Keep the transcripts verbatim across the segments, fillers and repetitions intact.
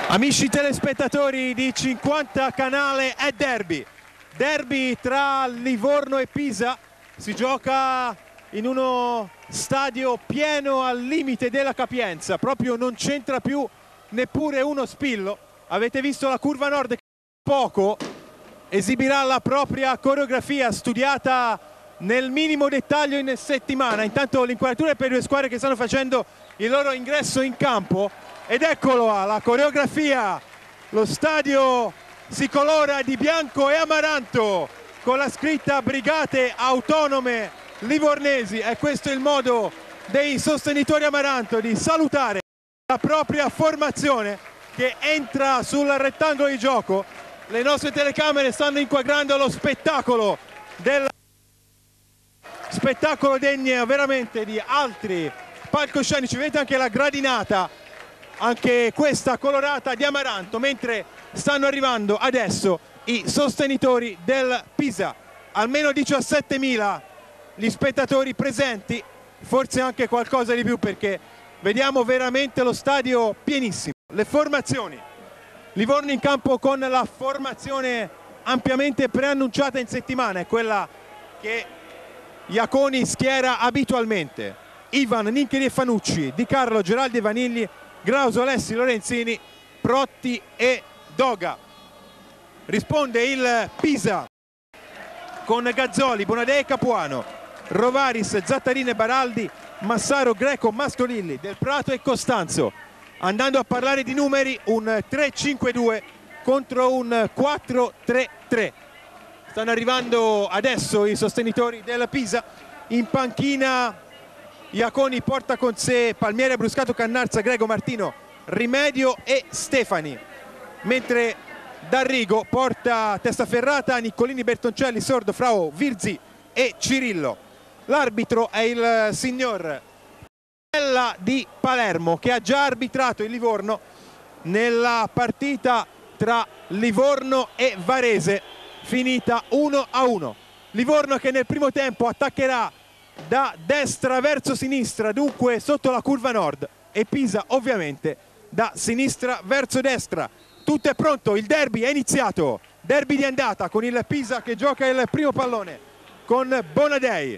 Amici telespettatori di cinquanta Canale, è derby. Derby tra Livorno e Pisa. Si gioca in uno stadio pieno al limite della capienza. Proprio non c'entra più neppure uno spillo. Avete visto la curva nord che poco esibirà la propria coreografia studiata nel minimo dettaglio in settimana. Intanto l'inquadratura è per due squadre che stanno facendo il loro ingresso in campo. Ed eccolo, la coreografia, lo stadio si colora di bianco e amaranto con la scritta Brigate Autonome Livornesi. E questo è il modo dei sostenitori amaranto di salutare la propria formazione che entra sul rettangolo di gioco. Le nostre telecamere stanno inquadrando lo spettacolo del spettacolo degno veramente di altri palcoscenici. Vedete anche la gradinata, anche questa colorata di amaranto, mentre stanno arrivando adesso i sostenitori del Pisa. Almeno diciassettemila gli spettatori presenti, forse anche qualcosa di più, perché vediamo veramente lo stadio pienissimo. Le formazioni: Livorno in campo con la formazione ampiamente preannunciata in settimana, è quella che Iaconi schiera abitualmente: Ivan, Nincheri e Fanucci, Di Carlo, Geraldi e Vanigli, Grauso, Alessi, Lorenzini, Protti e Doga. Risponde il Pisa con Gazzoli, Bonadei e Capuano, Rovaris, Zattarino e Baraldi, Massaro, Greco, Mascolilli, Del Prato e Costanzo. Andando a parlare di numeri, un tre cinque due contro un quattro tre tre. Stanno arrivando adesso i sostenitori del Pisa. In panchina Iaconi porta con sé Palmieri, Bruscato, Cannarza, Grego, Martino, Rimedio e Stefani, mentre D'Arrigo porta Testaferrata, Niccolini, Bertoncelli, Sordo, Frao, Virzi e Cirillo. L'arbitro è il signor Pella di Palermo, che ha già arbitrato il Livorno nella partita tra Livorno e Varese, finita uno a uno. Livorno che nel primo tempo attaccherà da destra verso sinistra, dunque sotto la curva nord, e Pisa ovviamente da sinistra verso destra. Tutto è pronto, il derby è iniziato, derby di andata con il Pisa che gioca il primo pallone con Bonadei.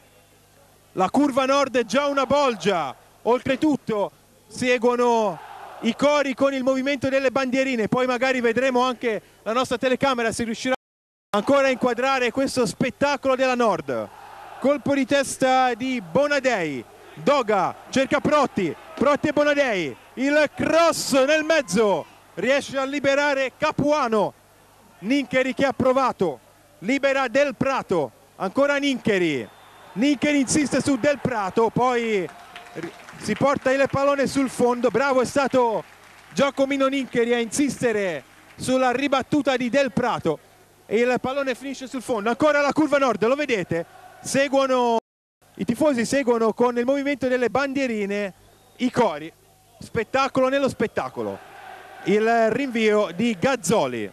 La curva nord è già una bolgia, oltretutto seguono i cori con il movimento delle bandierine. Poi magari vedremo anche la nostra telecamera se riuscirà ancora a inquadrare questo spettacolo della nord. Colpo di testa di Bonadei, Doga cerca Protti, Protti e Bonadei, il cross nel mezzo, riesce a liberare Capuano, Nincheri che ha provato, libera Del Prato, ancora Nincheri, Nincheri insiste su Del Prato, poi si porta il pallone sul fondo. Bravo è stato Giacomino Nincheri a insistere sulla ribattuta di Del Prato e il pallone finisce sul fondo. Ancora la curva nord, lo vedete? Seguono, i tifosi seguono con il movimento delle bandierine i cori. Spettacolo nello spettacolo. Il rinvio di Gazzoli,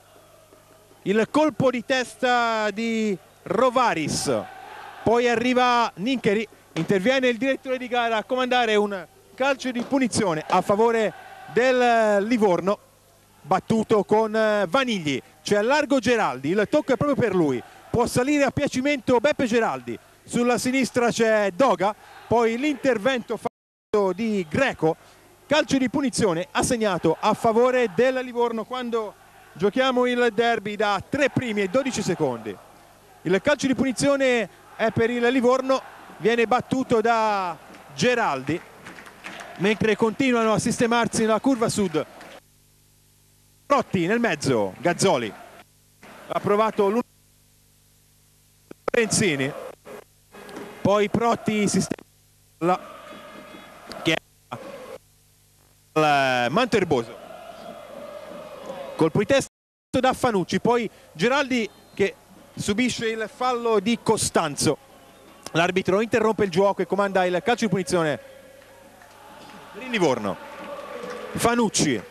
il colpo di testa di Rovaris, poi arriva Nincheri, interviene il direttore di gara a comandare un calcio di punizione a favore del Livorno, battuto con Vanigli. C'è largo Geraldi, il tocco è proprio per lui, può salire a piacimento Beppe Geraldi, sulla sinistra c'è Doga, poi l'intervento fatto di Greco. Calcio di punizione assegnato a favore del Livorno quando giochiamo il derby da tre primi e dodici secondi. Il calcio di punizione è per il Livorno, viene battuto da Geraldi, mentre continuano a sistemarsi nella curva sud. Protti nel mezzo, Gazzoli ha provato Lorenzini, poi Protti sistema che è il manto erboso, colpo di testa da Fanucci, poi Geraldi che subisce il fallo di Costanzo. L'arbitro interrompe il gioco e comanda il calcio di punizione per il Livorno. Fanucci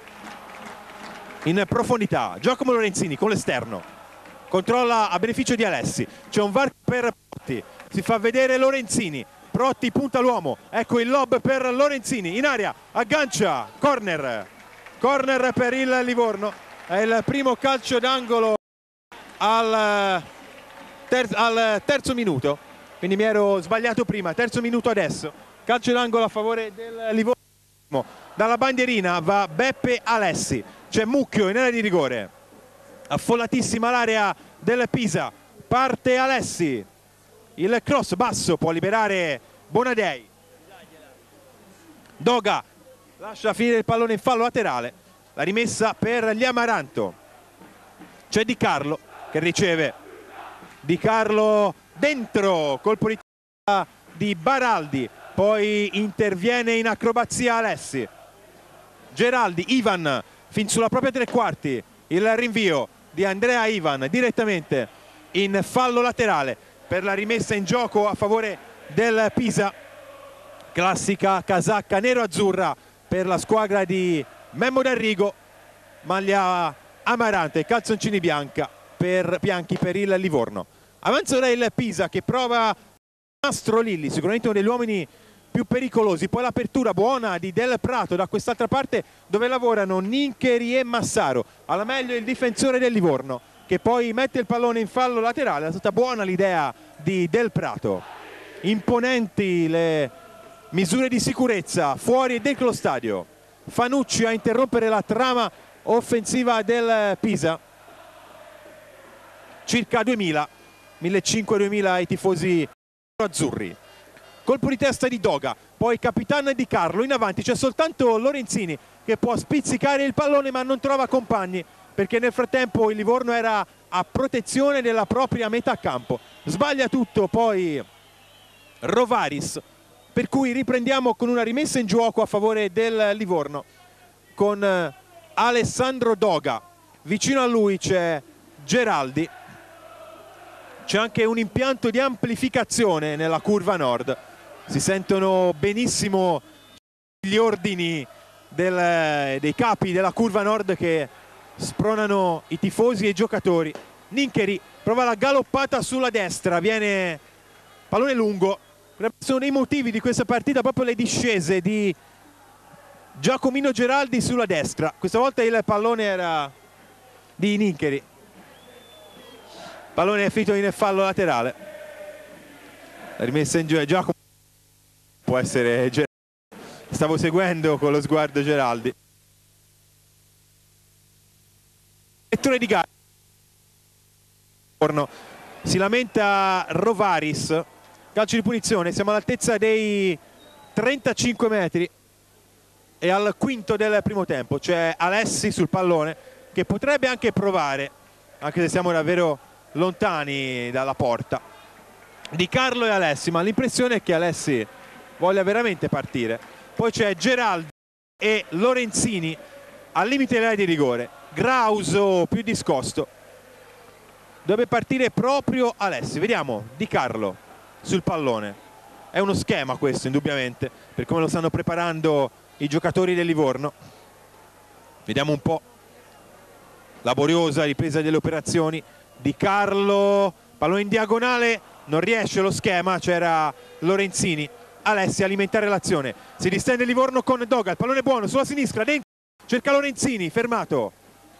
in profondità, Giacomo Lorenzini con l'esterno, controlla a beneficio di Alessi, c'è un varco per Protti, si fa vedere Lorenzini, Protti punta l'uomo, ecco il lob per Lorenzini, in aria, aggancia, corner corner per il Livorno, è il primo calcio d'angolo al, ter al terzo minuto, quindi mi ero sbagliato prima, terzo minuto adesso, calcio d'angolo a favore del Livorno. Dalla bandierina va Beppe Alessi, c'è Mucchio in area di rigore, affollatissima l'area del Pisa, parte Alessi, il cross basso può liberare Bonadei, Doga lascia finire il pallone in fallo laterale, la rimessa per gli Amaranto, c'è Di Carlo che riceve, Di Carlo dentro, colpo di testa di Baraldi, poi interviene in acrobazia Alessi, Geraldi, Ivan fin sulla propria tre quarti, il rinvio di Andrea Ivan direttamente in fallo laterale per la rimessa in gioco a favore del Pisa, classica casacca nero-azzurra per la squadra di Memmo D'Arrigo, maglia amarante, calzoncini bianca per, bianchi per il Livorno. Avanza ora il Pisa che prova Mastro Lilli, sicuramente uno degli uomini più pericolosi, poi l'apertura buona di Del Prato da quest'altra parte dove lavorano Nincheri e Massaro, alla meglio il difensore del Livorno che poi mette il pallone in fallo laterale. È stata buona l'idea di Del Prato, imponenti le misure di sicurezza fuori e dentro lo stadio. Fanucci a interrompere la trama offensiva del Pisa, circa duemila, millecinquecento duemila i tifosi azzurri. Colpo di testa di Doga, poi capitano Di Carlo, in avanti c'è soltanto Lorenzini che può spizzicare il pallone ma non trova compagni perché nel frattempo il Livorno era a protezione della propria metà campo. Sbaglia tutto poi Rovaris, per cui riprendiamo con una rimessa in gioco a favore del Livorno con Alessandro Doga, vicino a lui c'è Geraldi, c'è anche un impianto di amplificazione nella curva nord, si sentono benissimo gli ordini del, dei capi della curva nord che spronano i tifosi e i giocatori. Nincheri prova la galoppata sulla destra, viene pallone lungo, sono dei motivi di questa partita proprio le discese di Giacomino Geraldi sulla destra, questa volta il pallone era di Nincheri, pallone è finito in fallo laterale, la rimessa in gioco Giacomo può essere Geraldi, stavo seguendo con lo sguardo Geraldi, lettore di gara, si lamenta Rovaris, calcio di punizione, siamo all'altezza dei trentacinque metri e al quinto del primo tempo, c'è Alessi sul pallone che potrebbe anche provare, anche se siamo davvero lontani dalla porta, Di Carlo e Alessi, ma l'impressione è che Alessi voglia veramente partire. Poi c'è Geraldi e Lorenzini al limite dell'area di rigore, Grauso più discosto, dovrebbe partire proprio Alessi, vediamo Di Carlo sul pallone, è uno schema questo indubbiamente per come lo stanno preparando i giocatori del Livorno. Vediamo un po', laboriosa ripresa delle operazioni, Di Carlo, pallone in diagonale, non riesce lo schema, c'era Lorenzini, Alessi a alimentare l'azione, si distende Livorno con Doga, il pallone buono sulla sinistra, dentro, cerca Lorenzini, fermato,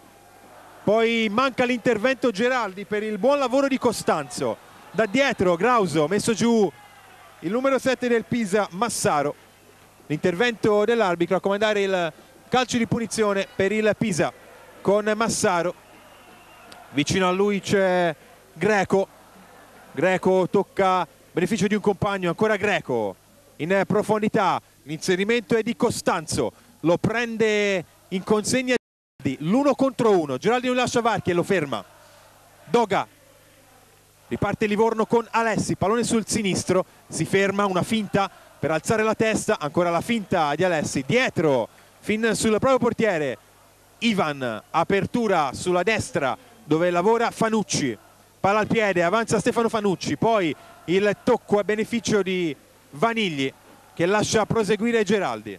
poi manca l'intervento Geraldi per il buon lavoro di Costanzo, da dietro Grauso, messo giù il numero sette del Pisa Massaro, l'intervento dell'arbitro a comandare il calcio di punizione per il Pisa con Massaro, vicino a lui c'è Greco, Greco tocca beneficio di un compagno, ancora Greco in profondità, l'inserimento è di Costanzo, lo prende in consegna l'uno contro uno, Geraldi non lascia varchi e lo ferma, Doga, riparte Livorno con Alessi, pallone sul sinistro, si ferma, una finta per alzare la testa, ancora la finta di Alessi, dietro fin sul proprio portiere Ivan, apertura sulla destra dove lavora Fanucci, palla al piede, avanza Stefano Fanucci, poi il tocco a beneficio di Vanigli che lascia proseguire Geraldi,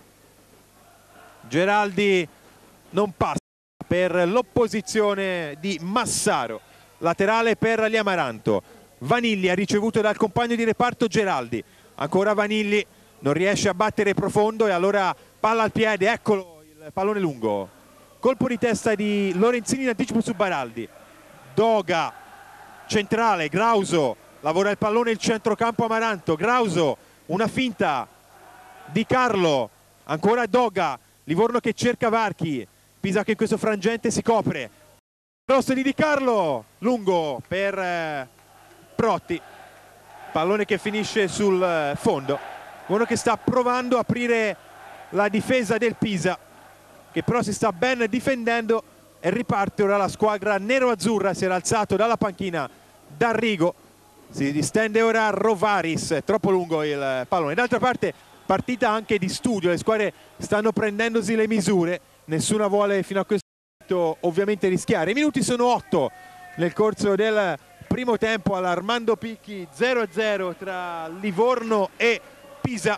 Geraldi non passa per l'opposizione di Massaro, laterale per gli Amaranto, Vanigli ha ricevuto dal compagno di reparto Geraldi, ancora Vanigli non riesce a battere profondo e allora palla al piede, eccolo il pallone lungo, colpo di testa di Lorenzini in anticipo su Baraldi. Doga centrale, Grauso lavora il pallone, il centrocampo Amaranto, Grauso, una finta di Carlo, ancora Doga, Livorno che cerca varchi, Pisa che in questo frangente si copre, cross di Di Carlo, lungo per eh, Protti, pallone che finisce sul eh, fondo, uno che sta provando a aprire la difesa del Pisa, che però si sta ben difendendo, e riparte ora la squadra nero-azzurra. Si era alzato dalla panchina D'Arrigo, si distende ora Rovaris, è troppo lungo il pallone. D'altra parte partita anche di studio, le squadre stanno prendendosi le misure, nessuna vuole fino a questo momento ovviamente rischiare. I minuti sono otto nel corso del primo tempo all'Armando Picchi, zero a zero tra Livorno e Pisa.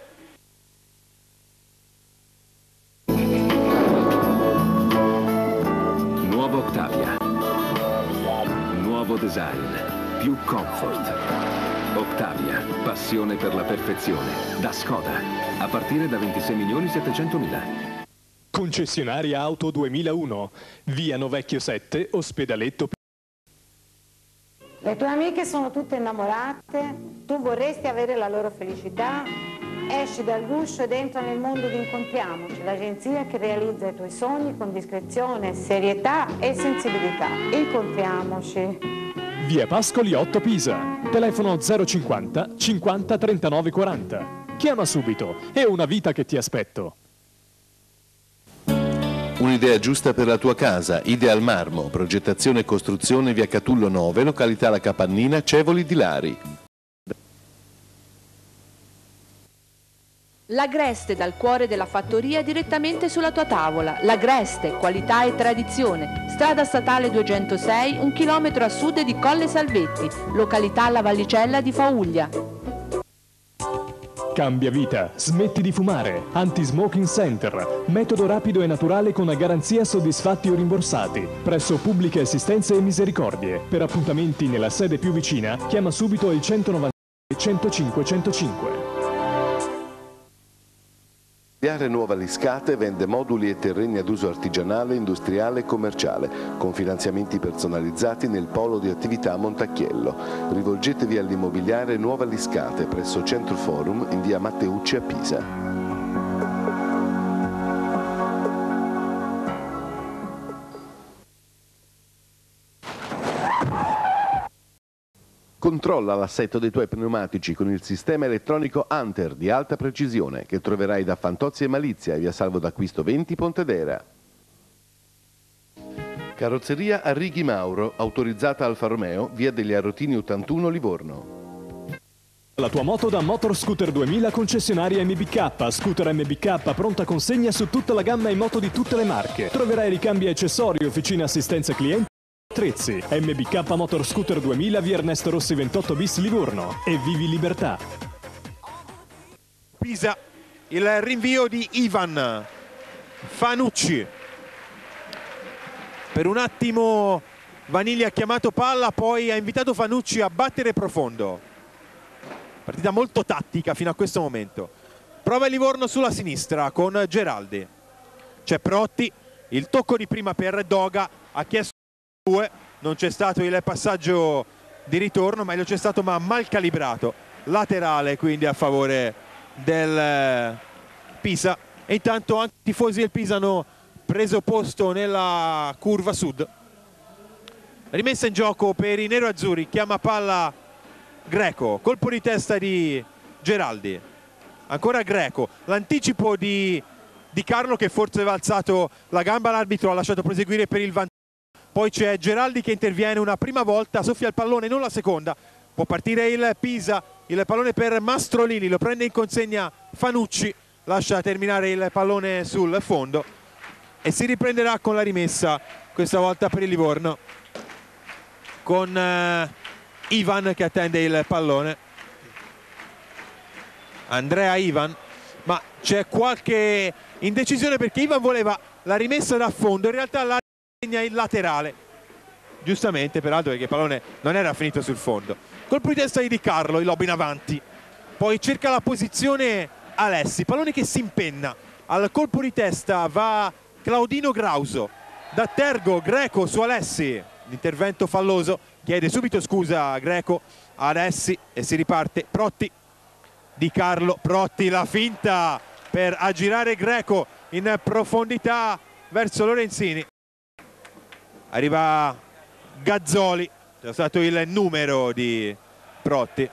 Nuovo Octavia, nuovo design, più comfort. Octavia, passione per la perfezione, da Skoda, a partire da ventisei milioni settecentomila. Concessionaria Auto duemilauno, via Novecchio sette, Ospedaletto. Le tue amiche sono tutte innamorate, tu vorresti avere la loro felicità, esci dal guscio ed entra nel mondo di Incontriamoci, l'agenzia che realizza i tuoi sogni con discrezione, serietà e sensibilità. Incontriamoci. Via Pascoli otto Pisa, telefono zero cinquanta cinquanta trentanove quaranta. Chiama subito, è una vita che ti aspetto. Un'idea giusta per la tua casa, Ideal Marmo, progettazione e costruzione via Catullo nove, località La Capannina, Cevoli di Lari. L'Agreste dal cuore della fattoria direttamente sulla tua tavola. L'Agreste, qualità e tradizione. Strada statale duecentosei, un chilometro a sud di Colle Salvetti, località La Vallicella di Fauglia. Cambia vita, smetti di fumare. Anti-Smoking Center, metodo rapido e naturale con garanzia soddisfatti o rimborsati. Presso Pubbliche Assistenze e Misericordie. Per appuntamenti nella sede più vicina, chiama subito il centonovantasei centocinque centocinque. Immobiliare Nuova Liscate vende moduli e terreni ad uso artigianale, industriale e commerciale, con finanziamenti personalizzati nel polo di attività Montacchiello. Rivolgetevi all'Immobiliare Nuova Liscate presso Centro Forum in via Matteucci a Pisa. Controlla l'assetto dei tuoi pneumatici con il sistema elettronico Hunter di alta precisione che troverai da Fantozzi e Malizia, via Salvo d'Acquisto venti Pontedera. Carrozzeria Arrighi Mauro, autorizzata Alfa Romeo, via degli Arrotini ottantuno Livorno. La tua moto da Motor Scooter duemila concessionaria M B K, Scooter M B K pronta consegna su tutta la gamma e moto di tutte le marche. Troverai ricambi e accessori, officina assistenza clienti. Trezzi, M B K Motor Scooter duemila via Ernesto Rossi ventotto bis Livorno e vivi libertà. Pisa, il rinvio di Ivan Fanucci. Per un attimo Vaniglia ha chiamato palla, poi ha invitato Fanucci a battere profondo. Partita molto tattica fino a questo momento. Prova il Livorno sulla sinistra con Geraldi. C'è Protti, il tocco di prima per Doga, ha chiesto non c'è stato il passaggio di ritorno, meglio c'è stato ma mal calibrato, laterale quindi a favore del Pisa. E intanto anche i tifosi del Pisa hanno preso posto nella curva sud. Rimessa in gioco per i neroazzurri, chiama palla Greco, colpo di testa di Geraldi, ancora Greco, l'anticipo di, di Carlo che forse aveva alzato la gamba, l'arbitro ha lasciato proseguire per il vantaggio. Poi c'è Geraldi che interviene una prima volta, soffia il pallone, non la seconda. Può partire il Pisa, il pallone per Mastrolini, lo prende in consegna Fanucci, lascia terminare il pallone sul fondo e si riprenderà con la rimessa, questa volta per il Livorno, con eh, Ivan che attende il pallone. Andrea Ivan, ma c'è qualche indecisione perché Ivan voleva la rimessa da fondo, in realtà la il laterale, giustamente peraltro perché il pallone non era finito sul fondo. Colpo di testa di Di Carlo, il lob in avanti, poi cerca la posizione Alessi, pallone che si impenna, al colpo di testa va Claudino Grauso, da Tergo, Greco su Alessi, l'intervento falloso, chiede subito scusa Greco a Alessi e si riparte. Protti, Di Carlo, Protti, la finta per aggirare Greco in profondità verso Lorenzini. Arriva Gazzoli, è stato il numero di Protti.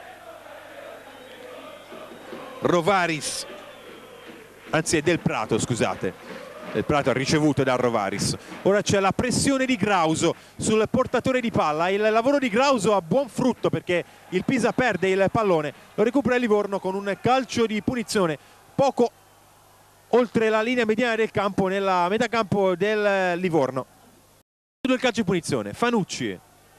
Rovaris, anzi è Del Prato, scusate, Del Prato ha ricevuto da Rovaris. Ora c'è la pressione di Grauso sul portatore di palla, il lavoro di Grauso ha buon frutto perché il Pisa perde il pallone, lo recupera il Livorno con un calcio di punizione poco oltre la linea mediana del campo, nella metà campo del Livorno. Il calcio di punizione, Fanucci,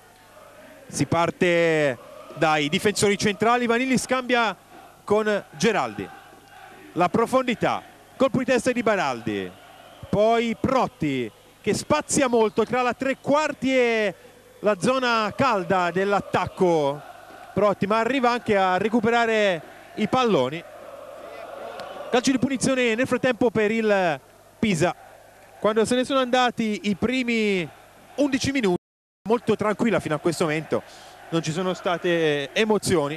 si parte dai difensori centrali, Vanilli scambia con Geraldi, la profondità, colpo di testa di Baraldi, poi Protti che spazia molto tra la tre quarti e la zona calda dell'attacco Protti, ma arriva anche a recuperare i palloni. Calcio di punizione nel frattempo per il Pisa, quando se ne sono andati i primi undici minuti, molto tranquilla fino a questo momento, non ci sono state emozioni.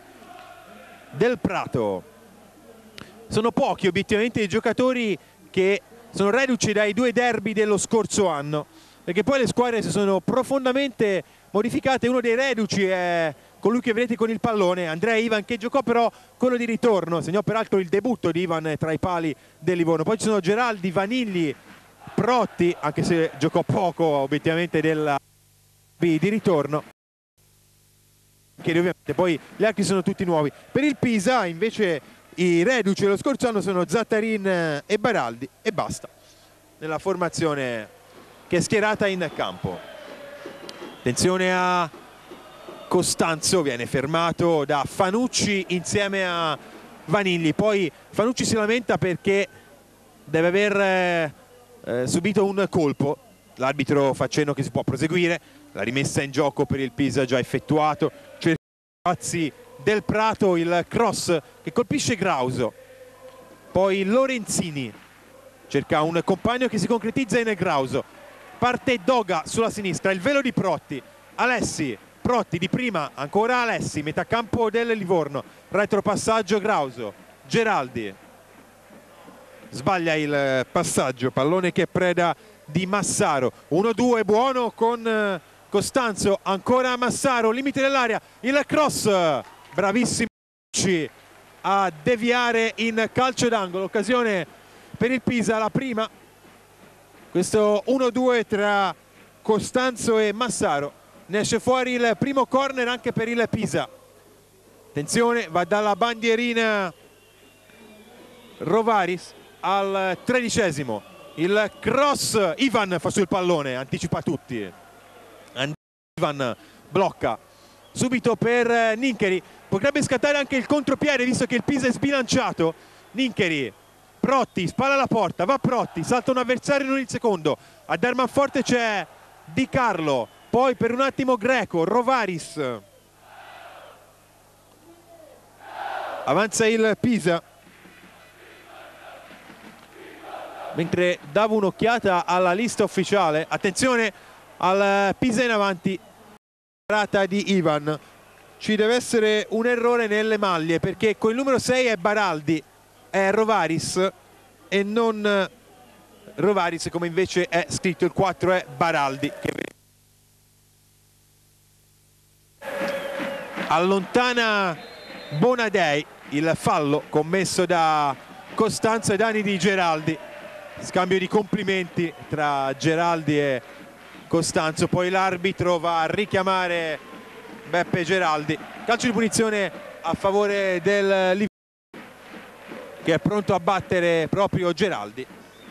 Del Prato, sono pochi obiettivamente i giocatori che sono reduci dai due derby dello scorso anno, perché poi le squadre si sono profondamente modificate. Uno dei reduci è colui che vedete con il pallone, Andrea Ivan, che giocò però quello di ritorno, segnò peraltro il debutto di Ivan tra i pali del Livorno. Poi ci sono Geraldi, Vanilli, Protti, anche se giocò poco obiettivamente del di ritorno, che ovviamente poi gli altri sono tutti nuovi. Per il Pisa invece i reduci dello scorso anno sono Zattarin e Baraldi e basta nella formazione che è schierata in campo. Attenzione a Costanzo, viene fermato da Fanucci insieme a Vanilli, poi Fanucci si lamenta perché deve aver eh, subito un colpo, l'arbitro fa cenno che si può proseguire, la rimessa in gioco per il Pisa già effettuato, cerca spazi Del Prato, il cross che colpisce Grauso, poi Lorenzini cerca un compagno che si concretizza in Grauso, parte Doga sulla sinistra, il velo di Protti, Alessi, Protti di prima, ancora Alessi, metà campo del Livorno, retropassaggio Grauso, Geraldi sbaglia il passaggio, pallone che è preda di Massaro, uno due buono con Costanzo, ancora Massaro, limite dell'area, il cross, bravissimo a deviare in calcio d'angolo, occasione per il Pisa, la prima, questo uno due tra Costanzo e Massaro, ne esce fuori il primo corner anche per il Pisa. Attenzione, va dalla bandierina Rovaris al tredicesimo, il cross, Ivan fa sul pallone, anticipa tutti, Ivan blocca subito per Nincheri, potrebbe scattare anche il contropiede visto che il Pisa è sbilanciato. Nincheri, Protti, spalla alla porta, va Protti, salta un avversario in il secondo, a dar manforte c'è Di Carlo, poi per un attimo Greco, Rovaris, avanza il Pisa, mentre davo un'occhiata alla lista ufficiale, attenzione al Pisa in avanti, parata di Ivan, ci deve essere un errore nelle maglie perché con il numero sei è Baraldi, è Rovaris e non Rovaris come invece è scritto, il quattro è Baraldi, che allontana Bonadei, il fallo commesso da Costanzo ai danni di Geraldi, scambio di complimenti tra Geraldi e Costanzo, poi l'arbitro va a richiamare Beppe Geraldi, calcio di punizione a favore del Livorno che è pronto a battere proprio Geraldi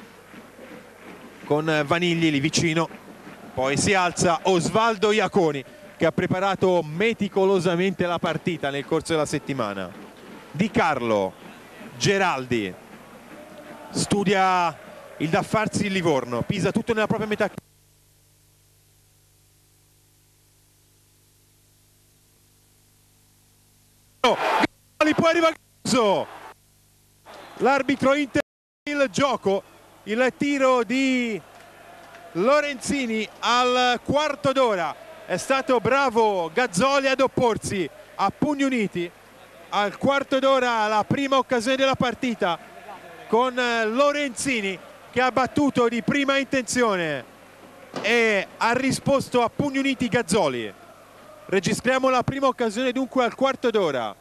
con Vanilli lì vicino, poi si alza Osvaldo Iaconi che ha preparato meticolosamente la partita nel corso della settimana. Di Carlo, Geraldi, studia il da farsi il Livorno, Pisa tutto nella propria metà. Poi arriva Grauso, l'arbitro interrompe il gioco, il tiro di Lorenzini al quarto d'ora. È stato bravo Gazzoli ad opporsi a pugni uniti. Al quarto d'ora la prima occasione della partita con Lorenzini che ha battuto di prima intenzione e ha risposto a pugni uniti Gazzoli. Registriamo la prima occasione dunque al quarto d'ora.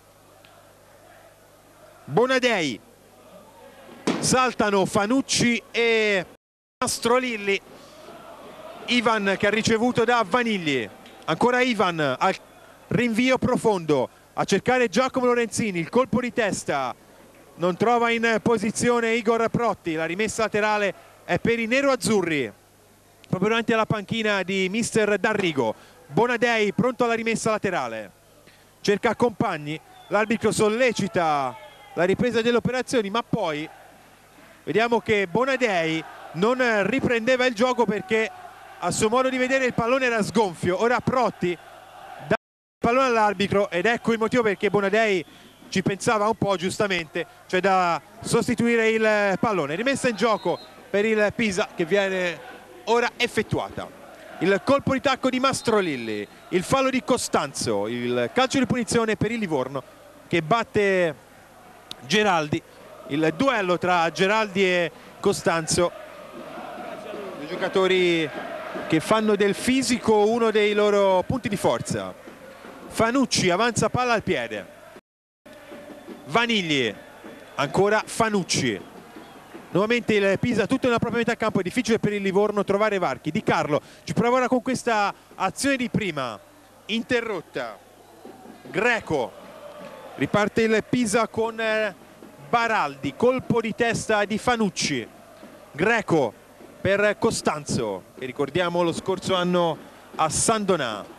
Bonadei, saltano Fanucci e Mastrolilli. Ivan che ha ricevuto da Vanigli, ancora Ivan al rinvio profondo a cercare Giacomo Lorenzini, il colpo di testa non trova in posizione Igor Protti, la rimessa laterale è per i nero-azzurri proprio davanti alla panchina di mister D'Arrigo. Bonadei pronto alla rimessa laterale, cerca compagni, l'arbitro sollecita la ripresa delle operazioni, ma poi vediamo che Bonadei non riprendeva il gioco perché a suo modo di vedere il pallone era sgonfio. Ora Protti dà il pallone all'arbitro ed ecco il motivo perché Bonadei ci pensava un po', giustamente, cioè da sostituire il pallone. Rimessa in gioco per il Pisa che viene ora effettuata. Il colpo di tacco di Mastrolilli, il fallo di Costanzo, il calcio di punizione per il Livorno che batte Geraldi. Il duello tra Geraldi e Costanzo, due giocatori che fanno del fisico uno dei loro punti di forza. Fanucci avanza palla al piede, Vanigli, ancora Fanucci, nuovamente il Pisa tutto nella propria metà campo. È difficile per il Livorno trovare varchi. Di Carlo ci prova ora con questa azione di prima interrotta. Greco, riparte il Pisa con Baraldi, colpo di testa di Fanucci. Greco per Costanzo che ricordiamo lo scorso anno a San Donà.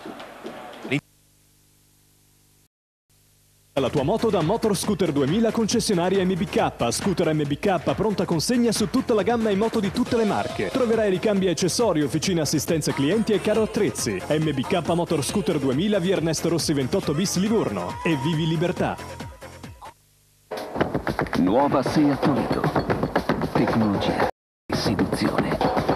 La tua moto da Motor Scooter duemila concessionaria M B K. Scooter M B K pronta consegna su tutta la gamma in moto di tutte le marche. Troverai ricambi e accessori, officina assistenza clienti e caro attrezzi. M B K Motor Scooter duemila via Ernesto Rossi ventotto bis Livorno. E vivi libertà. Nuova Seat Toledo. Tecnologia e seduzione.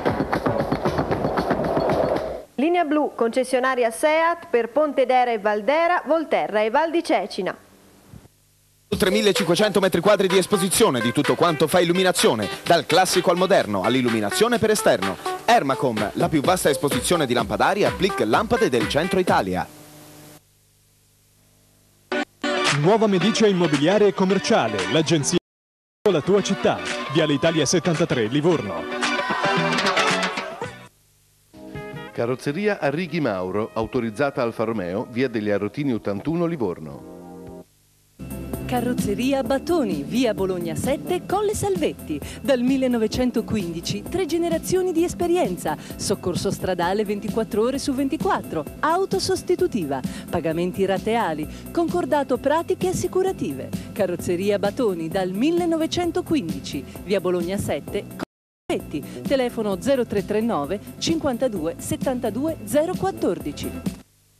Linea blu, concessionaria Seat per Pontedera e Valdera, Volterra e Val di Cecina. Oltre millecinquecento metri quadri di esposizione di tutto quanto fa illuminazione, dal classico al moderno, all'illuminazione per esterno. Ermacom, la più vasta esposizione di lampadari a Blick Lampade del centro Italia. Nuova Medicea Immobiliare e Commerciale, l'agenzia la tua città. Viale Italia settantatré, Livorno. Carrozzeria Arrighi Mauro, autorizzata Alfa Romeo, via degli Arrotini ottantuno, Livorno. Carrozzeria Battoni, via Bologna sette, Colle Salvetti. Dal millenovecentoquindici, tre generazioni di esperienza. Soccorso stradale ventiquattro ore su ventiquattro. Auto sostitutiva. Pagamenti rateali. Concordato pratiche assicurative. Carrozzeria Battoni, dal millenovecentoquindici, via Bologna sette, Colle Salvetti. Telefono zero tre tre nove cinquantadue settantadue zero quattordici.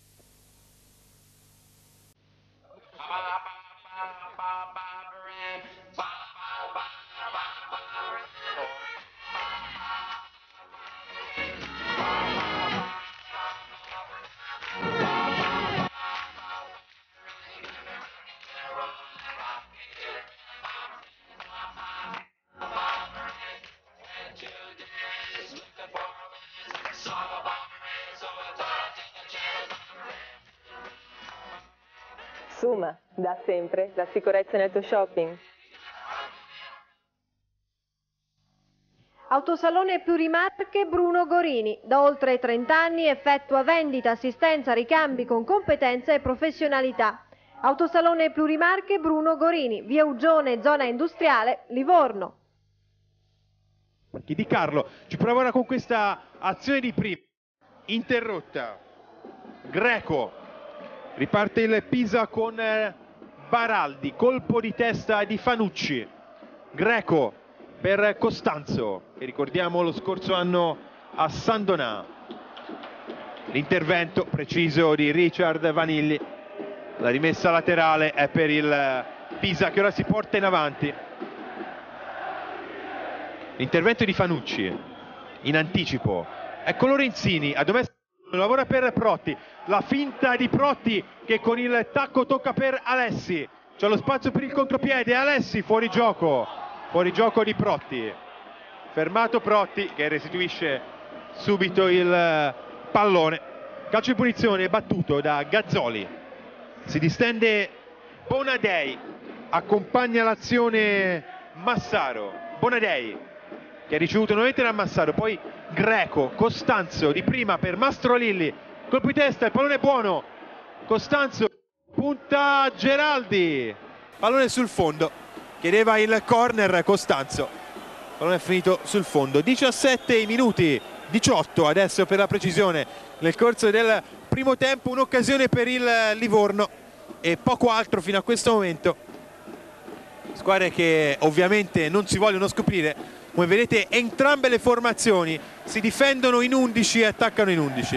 Suma, da sempre, la sicurezza nel tuo shopping. Autosalone Plurimarche Bruno Gorini. Da oltre trenta anni effettua vendita, assistenza, ricambi con competenza e professionalità. Autosalone Plurimarche Bruno Gorini, via Ugione, zona industriale, Livorno. Di Carlo ci prova ora con questa azione di prima interrotta. Greco, riparte il Pisa con Baraldi, colpo di testa di Fanucci. Greco per Costanzo che ricordiamo lo scorso anno a San Donà. L'intervento preciso di Richard Vanigli, la rimessa laterale è per il Pisa che ora si porta in avanti. L'intervento di Fanucci, in anticipo. Ecco Lorenzini, a dove lavora per Protti, la finta di Protti che con il tacco tocca per Alessi, c'è lo spazio per il contropiede, Alessi fuori gioco, fuori gioco di Protti, fermato Protti che restituisce subito il pallone. Calcio di punizione battuto da Gazzoli, si distende Bonadei, accompagna l'azione Massaro, Bonadei che ha ricevuto nuovamente da Massaro, poi Greco, Costanzo di prima per Mastrolilli, colpo di testa, il pallone è buono, Costanzo punta Geraldi, pallone sul fondo, chiedeva il corner Costanzo, il pallone è finito sul fondo. Diciassette minuti, diciotto adesso per la precisione nel corso del primo tempo, un'occasione per il Livorno e poco altro fino a questo momento. Squadre che ovviamente non si vogliono scoprire. Come vedete entrambe le formazioni si difendono in undici e attaccano in undici.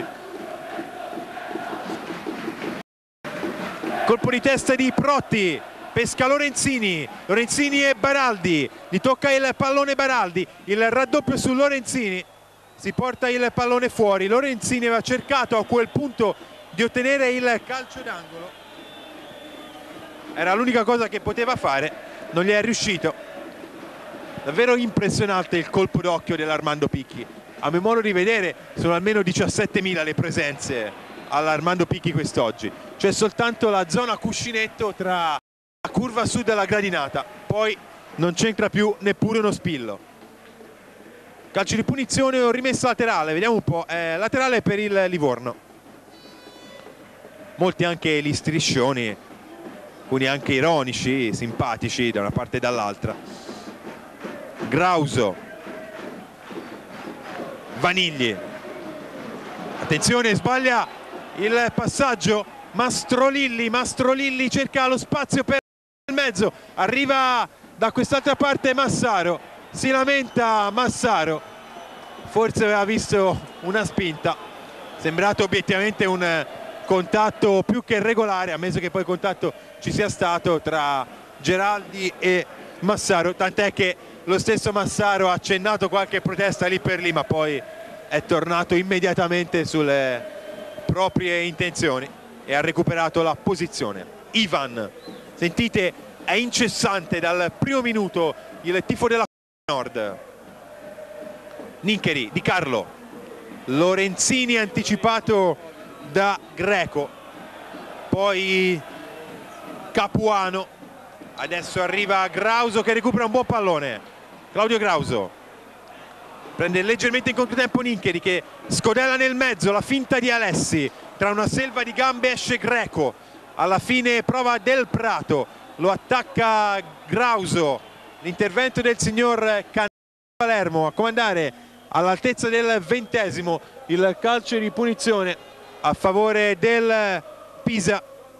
Colpo di testa di Protti, pesca Lorenzini, Lorenzini e Baraldi, gli tocca il pallone Baraldi, il raddoppio su Lorenzini, si porta il pallone fuori. Lorenzini aveva cercato a quel punto di ottenere il calcio d'angolo, era l'unica cosa che poteva fare, non gli è riuscito. Davvero impressionante il colpo d'occhio dell'Armando Picchi. A mio modo di vedere sono almeno diciassettemila le presenze all'Armando Picchi quest'oggi. C'è soltanto la zona cuscinetto tra la curva sud e la gradinata, poi non c'entra più neppure uno spillo. Calcio di punizione o rimessa laterale, vediamo un po', eh, laterale per il Livorno. Molti anche gli striscioni, alcuni anche ironici, simpatici da una parte e dall'altra. Grauso, Vanigli, attenzione, sbaglia il passaggio Mastrolilli, Mastrolilli cerca lo spazio per il mezzo, arriva da quest'altra parte Massaro, si lamenta Massaro, forse aveva visto una spinta, sembrato obiettivamente un contatto più che regolare, ammesso che poi il contatto ci sia stato tra Geraldi e Massaro, tant'è che lo stesso Massaro ha accennato qualche protesta lì per lì, ma poi è tornato immediatamente sulle proprie intenzioni e ha recuperato la posizione. Ivan, sentite, è incessante dal primo minuto il tifo della Nord. Nincheri, Di Carlo, Lorenzini anticipato da Greco, poi Capuano, adesso arriva Grauso che recupera un buon pallone. Claudio Grauso prende leggermente in controtempo Nincheri che scodella nel mezzo, la finta di Alessi, tra una selva di gambe esce Greco, alla fine prova Del Prato, lo attacca Grauso, l'intervento del signor Can Palermo a comandare all'altezza del ventesimo il calcio di punizione a favore del Pisa.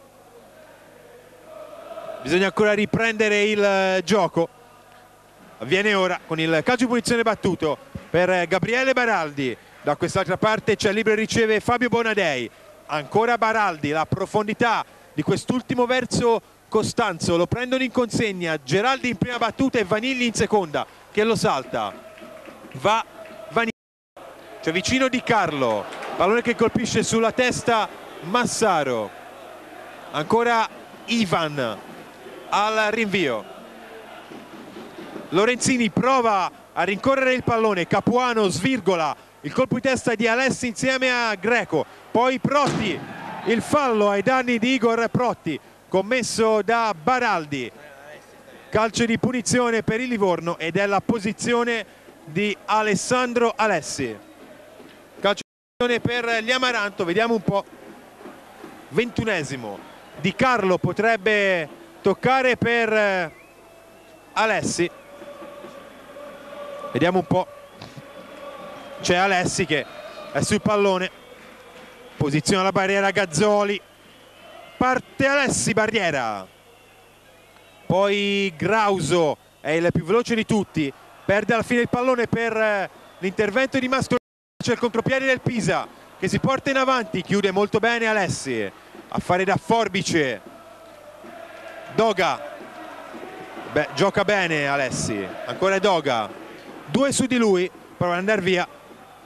Bisogna ancora riprendere il gioco, avviene ora con il calcio di punizione battuto per Gabriele Baraldi, da quest'altra parte c'è libero, riceve Fabio Bonadei, ancora Baraldi, la profondità di quest'ultimo verso Costanzo, lo prendono in consegna Geraldi in prima battuta e Vanigli in seconda che lo salta, va Vanigli, c'è vicino Di Carlo, pallone che colpisce sulla testa Massaro, ancora Ivan al rinvio, Lorenzini prova a rincorrere il pallone, Capuano svirgola il colpo di testa di Alessi insieme a Greco, poi Protti, il fallo ai danni di Igor Protti commesso da Baraldi. Calcio di punizione per il Livorno ed è la posizione di Alessandro Alessi. Calcio di punizione per gli Amaranto, vediamo un po'. ventunesimo, Di Carlo potrebbe toccare per Alessi, vediamo un po'. C'è Alessi che è sul pallone, posiziona la barriera Gazzoli, parte Alessi, barriera, poi Grauso è il più veloce di tutti, perde alla fine il pallone per l'intervento di Mascolini, c'è il contropiede del Pisa che si porta in avanti, chiude molto bene Alessi a fare da forbice. Doga, beh, gioca bene Alessi, ancora Doga, due su di lui, prova ad andare via,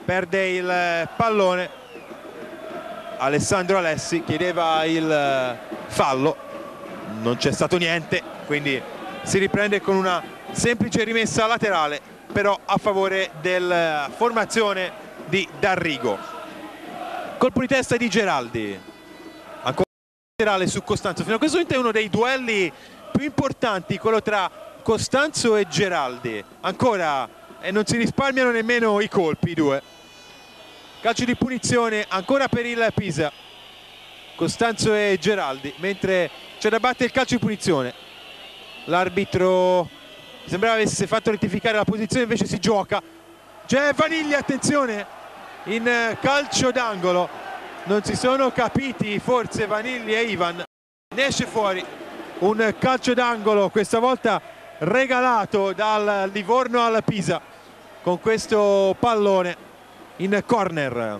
perde il pallone. Alessandro Alessi chiedeva il fallo, non c'è stato niente, quindi si riprende con una semplice rimessa laterale, però a favore della formazione di D'Arrigo. Colpo di testa di Geraldi, ancora laterale su Costanzo. Fino a questo momento è uno dei duelli più importanti, quello tra Costanzo e Geraldi. Ancora e non si risparmiano nemmeno i colpi i due. Calcio di punizione ancora per il Pisa, Costanzo e Geraldi, mentre c'è da battere il calcio di punizione. L'arbitro sembrava avesse fatto rettificare la posizione, invece si gioca. C'è Vaniglia, attenzione, in calcio d'angolo. Non si sono capiti forse Vaniglia e Ivan. Ne esce fuori un calcio d'angolo, questa volta regalato dal Livorno al Pisa, con questo pallone in corner.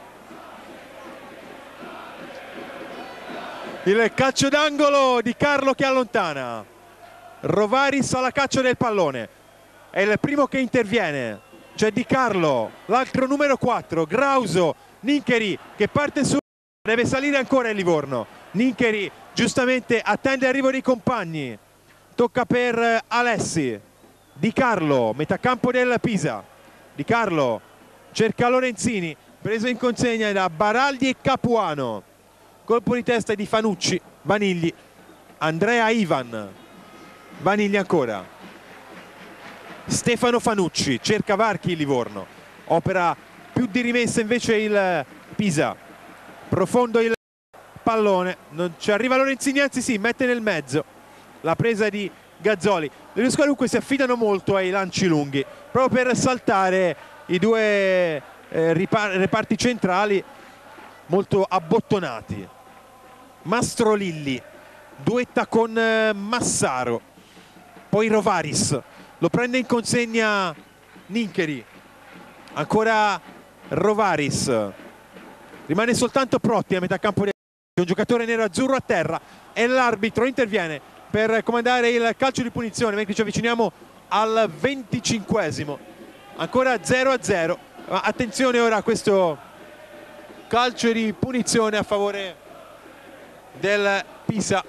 Il calcio d'angolo di Carlo che allontana. Rovaris alla caccia del pallone, è il primo che interviene. C'è Di Carlo, l'altro numero quattro, Grauso, Nincheri che parte su, deve salire ancora il Livorno. Nincheri giustamente attende l'arrivo dei compagni, tocca per Alessi. Di Carlo, metà campo del Pisa. Di Carlo cerca Lorenzini, preso in consegna da Baraldi e Capuano. Colpo di testa di Fanucci, Vanigli, Andrea Ivan, Vanigli ancora. Stefano Fanucci, cerca varchi il Livorno, opera più di rimessa invece il Pisa. Profondo il pallone, non ci arriva Lorenzini, anzi sì, mette nel mezzo. La presa di Gazzoli. Le due squadre comunque si affidano molto ai lanci lunghi, proprio per saltare i due eh, reparti centrali molto abbottonati. Mastrolilli duetta con eh, Massaro, poi Rovaris, lo prende in consegna Nincheri, ancora Rovaris, rimane soltanto Protti a metà campo, di un giocatore nero-azzurro a terra e l'arbitro interviene per comandare il calcio di punizione, mentre ci avviciniamo al venticinquesimo. Ancora zero a zero, ma attenzione ora a questo calcio di punizione a favore del Pisa.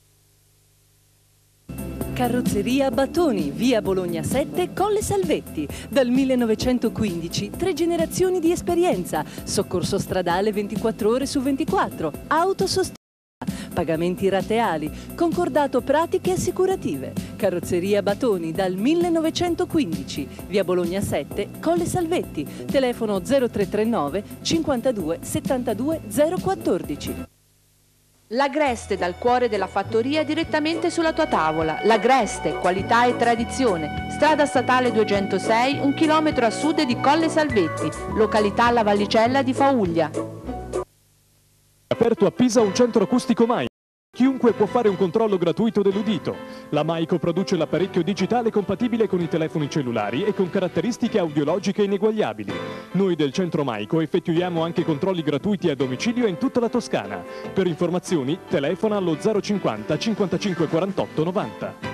Carrozzeria Battoni, via Bologna sette, Colle Salvetti. Dal millenovecentoquindici, tre generazioni di esperienza. Soccorso stradale ventiquattro ore su ventiquattro. Autosostituzione. Pagamenti rateali, concordato pratiche assicurative. Carrozzeria Battoni dal millenovecentoquindici, via Bologna sette, Colle Salvetti, telefono zero tre tre nove cinquantadue settantadue zero quattordici. L'Agreste dal cuore della fattoria direttamente sulla tua tavola. L'Agreste, qualità e tradizione. Strada statale duecentosei, un chilometro a sud di Colle Salvetti, località La Vallicella di Fauglia. Aperto a Pisa un centro acustico Maico. Chiunque può fare un controllo gratuito dell'udito. La Maico produce l'apparecchio digitale compatibile con i telefoni cellulari e con caratteristiche audiologiche ineguagliabili. Noi del centro Maico effettuiamo anche controlli gratuiti a domicilio in tutta la Toscana. Per informazioni telefona allo zero cinquanta cinquantacinque quarantotto novanta.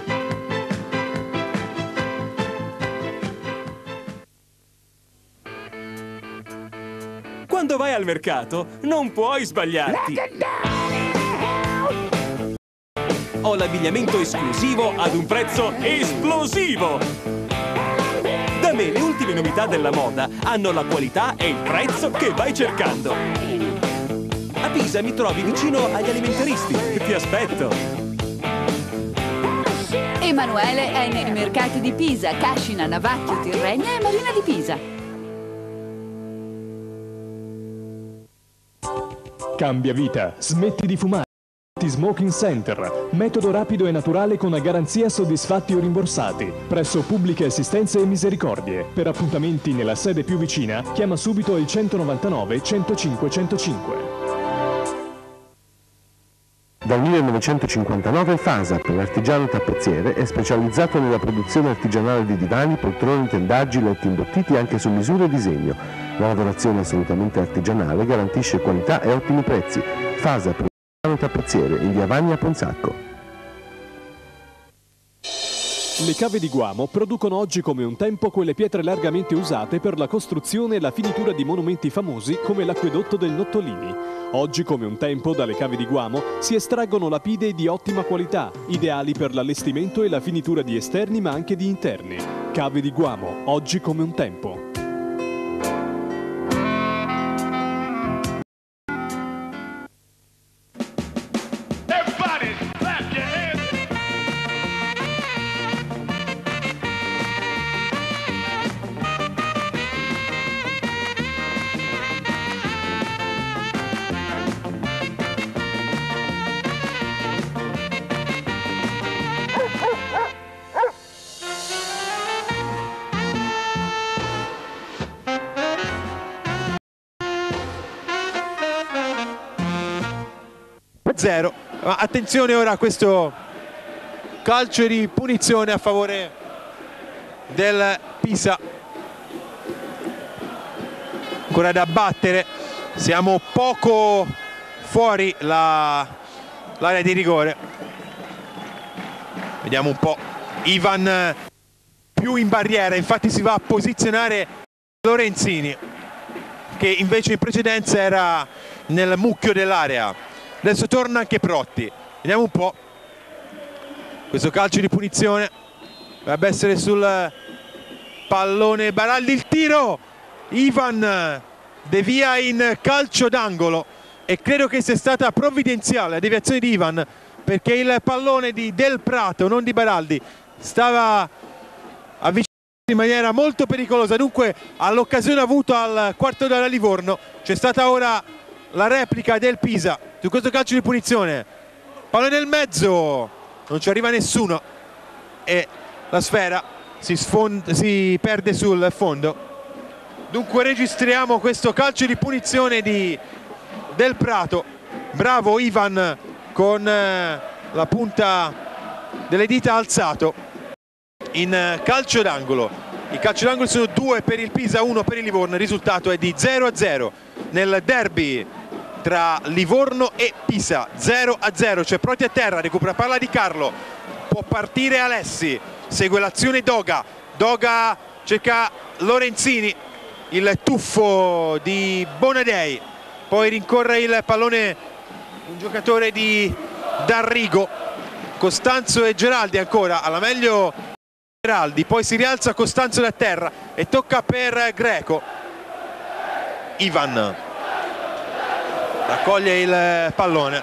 Quando vai al mercato non puoi sbagliarti. Ho l'abbigliamento esclusivo ad un prezzo esplosivo. Da me le ultime novità della moda hanno la qualità e il prezzo che vai cercando. A Pisa mi trovi vicino agli alimentaristi. Ti aspetto. Emanuele è nei mercati di Pisa, Cascina, Navacchio, Tirrenia e Marina di Pisa. Cambia vita, smetti di fumare. Smoking Center, metodo rapido e naturale con a garanzia soddisfatti o rimborsati, presso Pubbliche Assistenze e Misericordie. Per appuntamenti nella sede più vicina, chiama subito il centonovantanove centocinque centocinque. Dal millenovecentocinquantanove FASAP, l'artigiano tappezziere, è specializzato nella produzione artigianale di divani, poltrone, tendaggi, letti imbottiti anche su misura e disegno. La lavorazione assolutamente artigianale garantisce qualità e ottimi prezzi. FASAP, tappezziere, in via Vanni a Ponsacco. Le cave di Guamo producono oggi come un tempo quelle pietre largamente usate per la costruzione e la finitura di monumenti famosi come l'acquedotto del Nottolini. Oggi come un tempo dalle cave di Guamo si estraggono lapidei di ottima qualità, ideali per l'allestimento e la finitura di esterni ma anche di interni. Cave di Guamo, oggi come un tempo. zero. Ma attenzione ora a questo calcio di punizione a favore del Pisa, ancora da battere, siamo poco fuori l'area la, di rigore. Vediamo un po', Ivan più in barriera, infatti si va a posizionare Lorenzini che invece in precedenza era nel mucchio dell'area. Adesso torna anche Protti, vediamo un po', questo calcio di punizione dovrebbe essere sul pallone Baraldi, il tiro, Ivan devia in calcio d'angolo e credo che sia stata provvidenziale la deviazione di Ivan, perché il pallone di Del Prato, non di Baraldi, stava avvicinando in maniera molto pericolosa. Dunque all'occasione avuta al quarto d'ora Livorno c'è stata ora la replica del Pisa su questo calcio di punizione, pallone nel mezzo, non ci arriva nessuno e la sfera si, si perde sul fondo. Dunque registriamo questo calcio di punizione di Del Prato, bravo Ivan con eh, la punta delle dita alzato in calcio d'angolo. I calci d'angolo sono due per il Pisa, uno per il Livorno, il risultato è di zero a zero nel derby tra Livorno e Pisa. Zero a zero, c'è Protti a terra, recupera palla di Carlo, può partire Alessi, segue l'azione Doga, Doga cerca Lorenzini, il tuffo di Bonadei, poi rincorre il pallone un giocatore di D'Arrigo, Costanzo e Geraldi ancora, alla meglio Geraldi, poi si rialza Costanzo da terra e tocca per Greco. Ivan raccoglie il pallone,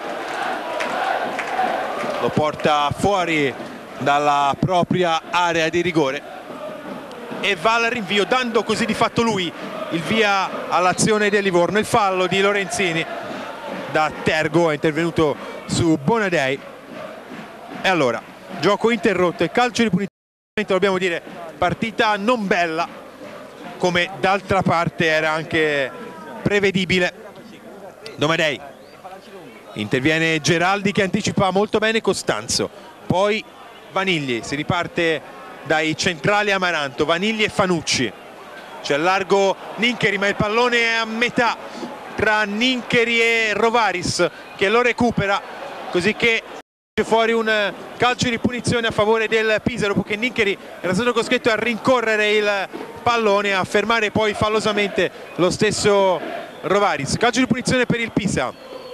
lo porta fuori dalla propria area di rigore e va al rinvio, dando così di fatto lui il via all'azione del Livorno. Il fallo di Lorenzini da Tergo è intervenuto su Bonadei e allora gioco interrotto e calcio di punizione, dobbiamo dire partita non bella, come d'altra parte era anche prevedibile. Domadei, interviene Geraldi che anticipa molto bene Costanzo, poi Vanigli, si riparte dai centrali Amaranto, Vanigli e Fanucci, c'è largo Nincheri ma il pallone è a metà tra Nincheri e Rovaris che lo recupera, così che c'è fuori un calcio di punizione a favore del Pisa dopo che Nincheri era stato costretto a rincorrere il pallone e a fermare poi fallosamente lo stesso Rovaris. Calcio di punizione per il Pisa,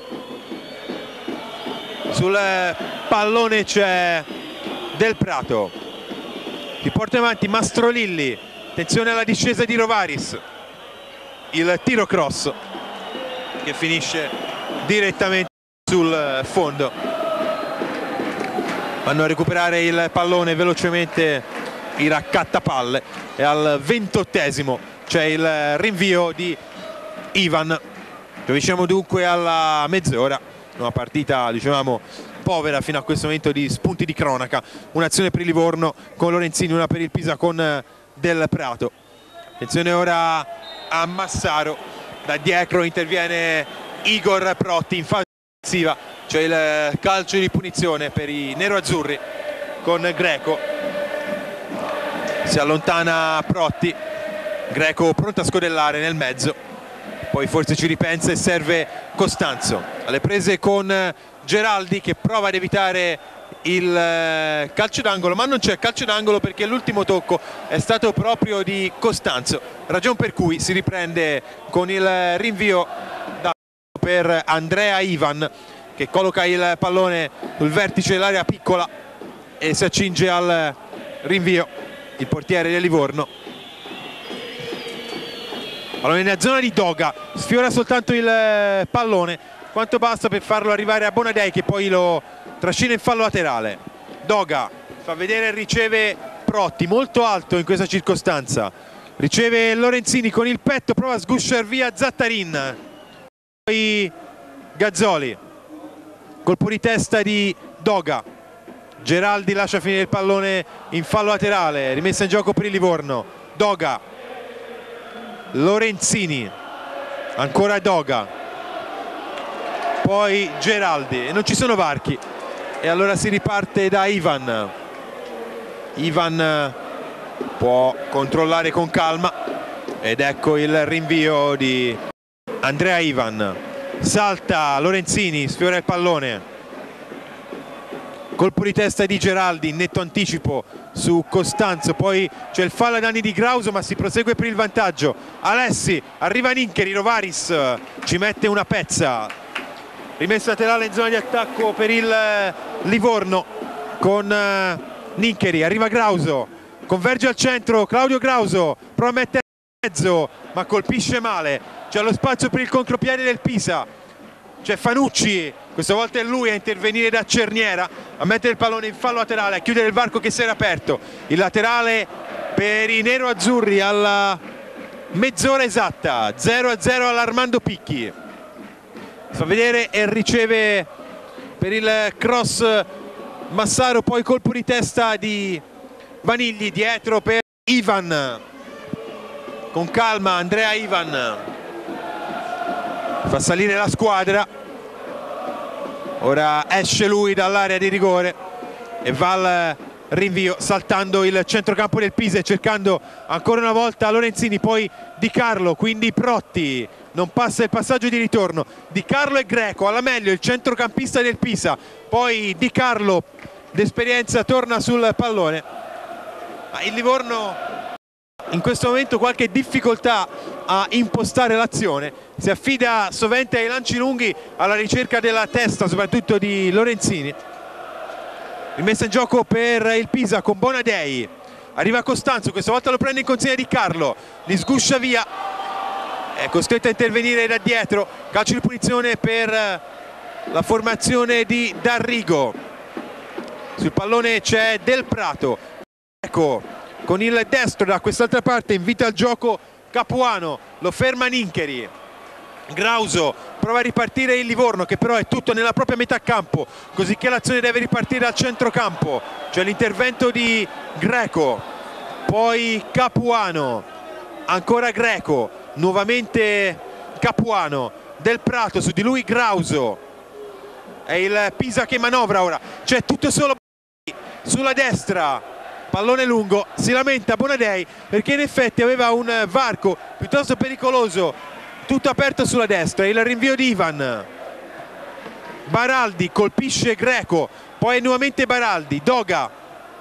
sul pallone c'è Del Prato, si porta avanti Mastrolilli, attenzione alla discesa di Rovaris, il tiro cross che finisce direttamente sul fondo. Vanno a recuperare il pallone velocemente i raccattapalle e al ventottesimo c'è il rinvio di Ivan. Ci avviciniamo dunque alla mezz'ora, una partita dicevamo povera fino a questo momento di spunti di cronaca, un'azione per il Livorno con Lorenzini, una per il Pisa con Del Prato. Attenzione ora a Massaro, da dietro interviene Igor Protti in fase difensiva, c'è il calcio di punizione per i neroazzurri con Greco, si allontana Protti, Greco pronto a scodellare nel mezzo, poi forse ci ripensa e serve Costanzo, alle prese con Geraldi che prova ad evitare il calcio d'angolo, ma non c'è calcio d'angolo perché l'ultimo tocco è stato proprio di Costanzo, ragion per cui si riprende con il rinvio da per Andrea Ivan, che colloca il pallone sul vertice dell'area piccola e si accinge al rinvio il portiere del Livorno. Pallone nella zona di Doga, sfiora soltanto il pallone, quanto basta per farlo arrivare a Bonadei, che poi lo trascina in fallo laterale. Doga fa vedere e riceve Protti, molto alto in questa circostanza, riceve Lorenzini con il petto, prova a sgusciare via Zattarin, poi Gazzoli, colpo di testa di Doga, Geraldi lascia finire il pallone in fallo laterale, rimessa in gioco per il Livorno. Doga, Lorenzini, ancora Doga, poi Geraldi e non ci sono varchi e allora si riparte da Ivan. Ivan può controllare con calma ed ecco il rinvio di Andrea Ivan, salta Lorenzini, sfiora il pallone, colpo di testa di Geraldi, netto anticipo su Costanzo, poi c'è il fallo ai danni di Grauso ma si prosegue per il vantaggio. Alessi, arriva Nincheri, Rovaris ci mette una pezza, rimessa laterale in zona di attacco per il Livorno con Nincheri, arriva Grauso, converge al centro Claudio Grauso, prova a mettere in mezzo ma colpisce male, c'è lo spazio per il contropiede del Pisa, c'è Fanucci, questa volta è lui a intervenire da Cerniera, a mettere il pallone in fallo laterale, a chiudere il varco che si era aperto. Il laterale per i nero-azzurri alla mezz'ora esatta, zero a zero all'Armando Picchi. Fa vedere e riceve per il cross Massaro, poi colpo di testa di Vanigli, dietro per Ivan, con calma Andrea Ivan fa salire la squadra, ora esce lui dall'area di rigore e va al rinvio saltando il centrocampo del Pisa e cercando ancora una volta Lorenzini, poi Di Carlo, quindi Protti, non passa il passaggio di ritorno, Di Carlo e Greco, alla meglio il centrocampista del Pisa, poi Di Carlo d'esperienza torna sul pallone, ma il Livorno in questo momento qualche difficoltà a impostare l'azione, si affida sovente ai lanci lunghi alla ricerca della testa soprattutto di Lorenzini. Rimessa in gioco per il Pisa con Bonadei, arriva Costanzo, questa volta lo prende in consegna Di Carlo, li sguscia via, è costretto a intervenire da dietro, calcio di punizione per la formazione di D'Arrigo. Sul pallone c'è Del Prato, ecco con il destro da quest'altra parte invita al gioco Capuano, lo ferma Nincheri. Grauso prova a ripartire il Livorno che però è tutto nella propria metà campo, così che l'azione deve ripartire al centrocampo, c'è l'intervento di Greco, poi Capuano, ancora Greco, nuovamente Capuano, Del Prato, su di lui Grauso, è il Pisa che manovra ora, c'è tutto solo sulla destra, pallone lungo, si lamenta Bonadei perché in effetti aveva un varco piuttosto pericoloso tutto aperto sulla destra, il rinvio di Ivan. Baraldi colpisce Greco, poi nuovamente Baraldi, Doga,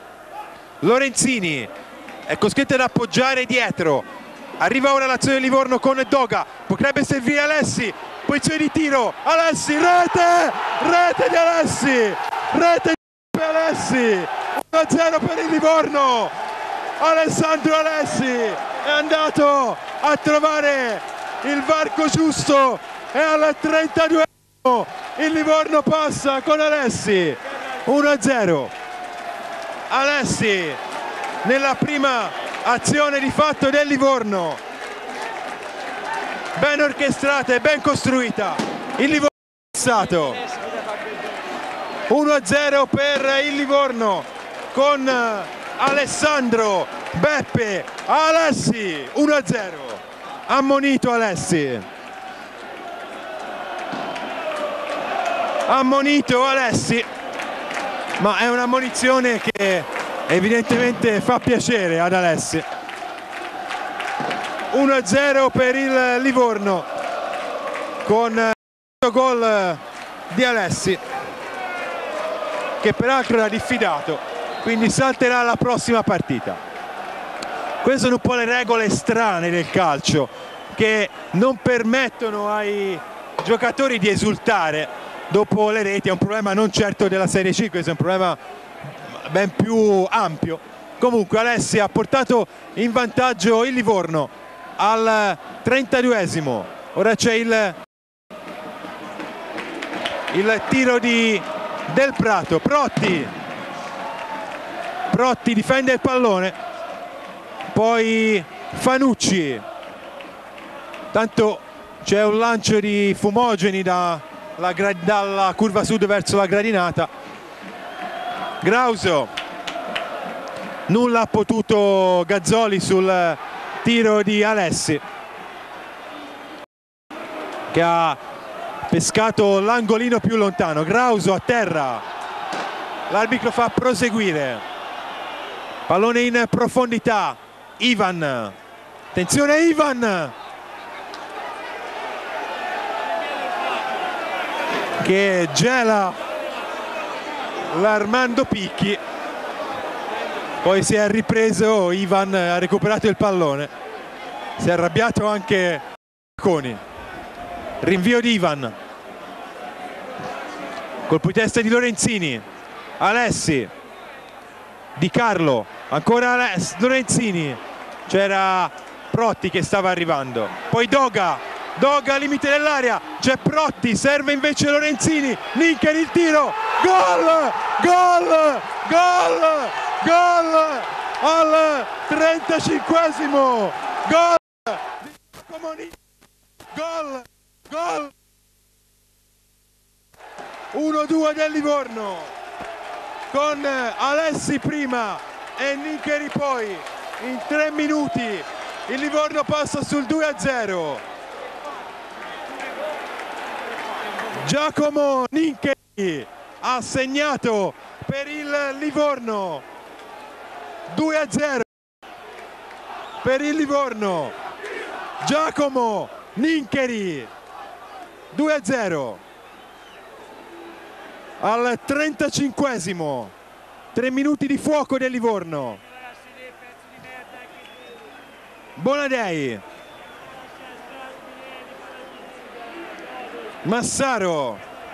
Lorenzini è costretto ad appoggiare dietro, arriva ora l'azione di Livorno con Doga, potrebbe servire Alessi, posizione di tiro, Alessi, rete, rete di Alessi, rete di Alessi, uno a zero per il Livorno. Alessandro Alessi è andato a trovare il varco giusto e al trentaduesimo il Livorno passa con Alessi, uno a zero. Alessi nella prima azione di fatto del Livorno, ben orchestrata e ben costruita, il Livorno è passato, uno a zero per il Livorno con Alessandro Beppe Alessi, uno a zero, ammonito Alessi, ammonito Alessi, ma è un'ammonizione che evidentemente fa piacere ad Alessi. uno a zero per il Livorno con il gol di Alessi. che peraltro era diffidato, quindi salterà la prossima partita. Queste sono un po' le regole strane del calcio che non permettono ai giocatori di esultare dopo le reti. È un problema non certo della Serie C, questo è un problema ben più ampio. Comunque Alessi ha portato in vantaggio il Livorno al trentaduesimo. Ora c'è il, il tiro di Del Prato. Protti Protti difende il pallone, poi Fanucci, tanto c'è un lancio di fumogeni da, la, dalla curva sud verso la gradinata. Grauso, nulla ha potuto Gazzoli sul tiro di Alessi, che ha pescato l'angolino più lontano. Grauso a terra, l'arbitro fa proseguire, pallone in profondità. Ivan, attenzione Ivan che gela l'Armando Picchi, poi si è ripreso. Ivan ha recuperato il pallone, si è arrabbiato anche Coni. Rinvio di Ivan, colpo di testa di Lorenzini. Alessi, Di Carlo, ancora Alessi, Lorenzini, c'era Protti che stava arrivando, poi Doga, Doga al limite dell'area, c'è Protti, serve invece Lorenzini. Ninker, il tiro, gol, gol, gol, gol al trentacinquesimo, gol, gol, gol, uno due del Livorno, con Alessi prima e Nincheri poi. In tre minuti il Livorno passa sul due a zero. Giacomo Nincheri ha segnato per il Livorno, due a zero per il Livorno. Giacomo Nincheri, due a zero al trentacinquesimo. Tre minuti di fuoco del Livorno. Bonadei, Massaro,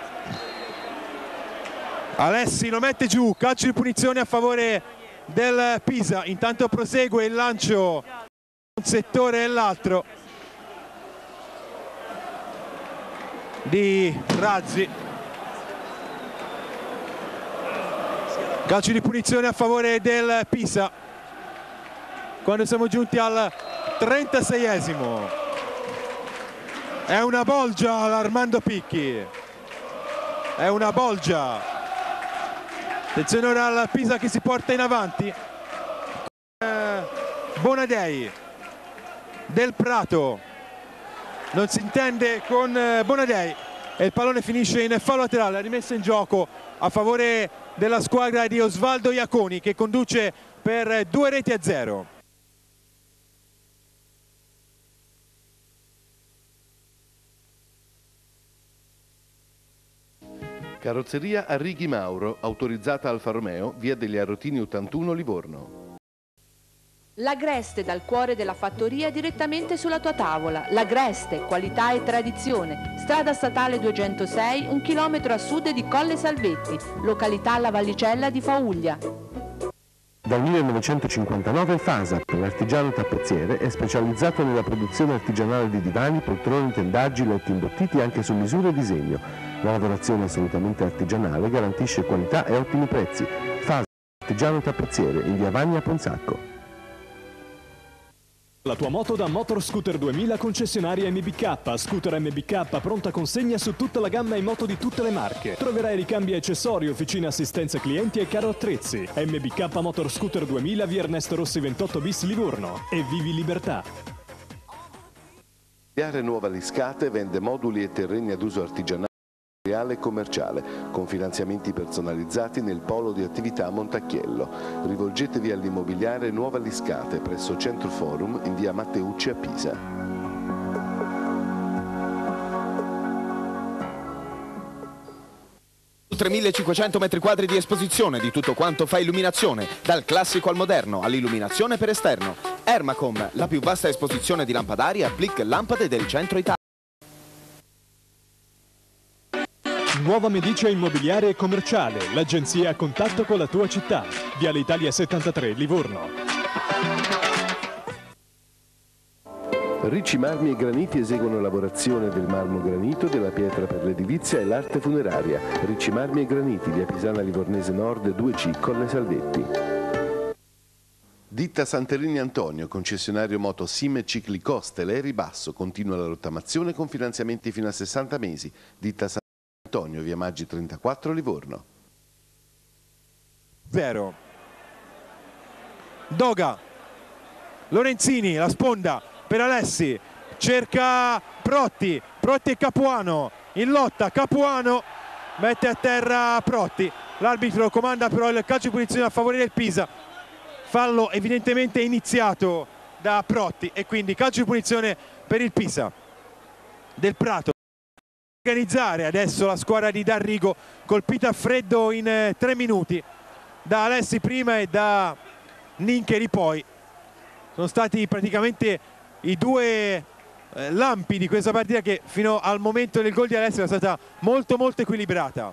Alessi lo mette giù, calcio di punizione a favore del Pisa. Intanto prosegue il lancio un settore e l'altro di Razzi. Calcio di punizione a favore del Pisa quando siamo giunti al trentaseiesimo. È una bolgia l'Armando Picchi, è una bolgia. Attenzione ora al Pisa che si porta in avanti. Bonadei, Del Prato, non si intende con Bonadei e il pallone finisce in fallo laterale. Rimessa in gioco a favore della squadra di Osvaldo Iaconi, che conduce per due reti a zero. Carrozzeria Arrighi Mauro, autorizzata Alfa Romeo, via degli Arrotini ottantuno, Livorno. L'Agreste dal cuore della fattoria direttamente sulla tua tavola. L'Agreste, qualità e tradizione. Strada statale duecentosei, un chilometro a sud di Colle Salvetti, località La Vallicella di Fauglia. Dal millenovecentocinquantanove Fasap, l'artigiano tappezziere, è specializzato nella produzione artigianale di divani, poltrone, tendaggi, letti imbottiti anche su misura e disegno. La lavorazione assolutamente artigianale garantisce qualità e ottimi prezzi. Fasap, artigiano tappezziere, in via Vagna, Ponsacco. La tua moto da Motorscooter duemila concessionaria M B K. Scooter M B K pronta consegna su tutta la gamma in moto di tutte le marche. Troverai ricambi e accessori, officina assistenza clienti e caro attrezzi. M B K Motorscooter duemila via Ernesto Rossi ventotto bis Livorno. E vivi libertà. Nuova Liscate vende moduli e terreni ad uso artigianale e commerciale, con finanziamenti personalizzati nel polo di attività Montacchiello. Rivolgetevi all'immobiliare Nuova Liscate presso Centro Forum in via Matteucci a Pisa. Oltre millecinquecento metri quadri di esposizione di tutto quanto fa illuminazione, dal classico al moderno, all'illuminazione per esterno. Ermacom, la più vasta esposizione di lampadari e applique lampade del centro Italia. Nuova Medicea Immobiliare e Commerciale, l'agenzia a contatto con la tua città. Viale Italia settantatré, Livorno. Ricci Marmi e Graniti eseguono lavorazione del marmo granito, della pietra per l'edilizia e l'arte funeraria. Ricci Marmi e Graniti, via Pisana Livornese Nord due C, Colle Salvetti. Ditta Santerini Antonio, concessionario moto Sim e Ciclicoste, Lei Ribasso, continua la rottamazione con finanziamenti fino a sessanta mesi. Ditta Santerini Antonio, via Maggi trentaquattro, Livorno. Zero. Doga. Lorenzini, la sponda per Alessi. Cerca Protti. Protti e Capuano. In lotta Capuano. Mette a terra Protti. L'arbitro comanda però il calcio di punizione a favore del Pisa. Fallo evidentemente iniziato da Protti e quindi calcio di punizione per il Pisa. Del Prato. Organizzare adesso la squadra di D'Arrigo, colpita a freddo in eh, tre minuti da Alessi prima e da Nincheri poi. Sono stati praticamente i due eh, lampi di questa partita che fino al momento del gol di Alessi era stata molto molto equilibrata.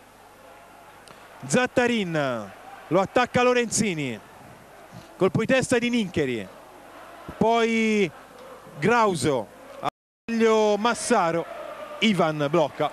Zattarin lo attacca Lorenzini, colpo di testa di Nincheri, poi Grauso, a Massaro. Ivan blocca.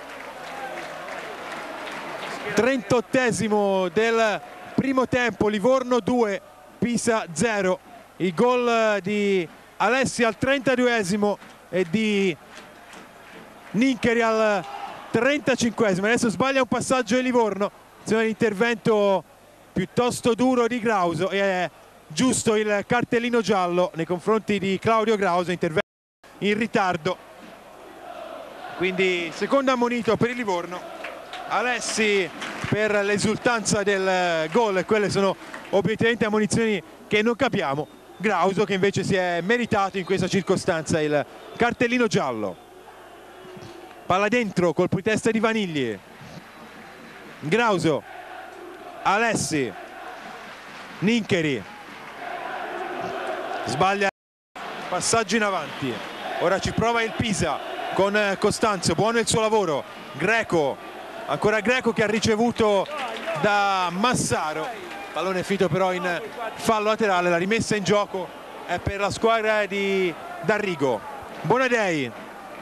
trentottesimo del primo tempo, Livorno due, Pisa zero. Il gol di Alessi al trentaduesimo e di Nincheri al trentacinquesimo. Adesso sbaglia un passaggio di Livorno, azione di intervento piuttosto duro di Grauso e è giusto il cartellino giallo nei confronti di Claudio Grauso, intervento in ritardo. Quindi secondo ammonito per il Livorno. Alessi per l'esultanza del gol, e quelle sono obiettivamente ammonizioni che non capiamo. Grauso che invece si è meritato in questa circostanza il cartellino giallo. Palla dentro, colpo di testa di Vanigli. Grauso, Alessi, Nincheri, sbaglia, passaggio in avanti. Ora ci prova il Pisa con Costanzo, buono il suo lavoro. Greco, ancora Greco che ha ricevuto da Massaro, pallone finito però in fallo laterale. La rimessa in gioco è per la squadra di D'Arrigo. Bonadei,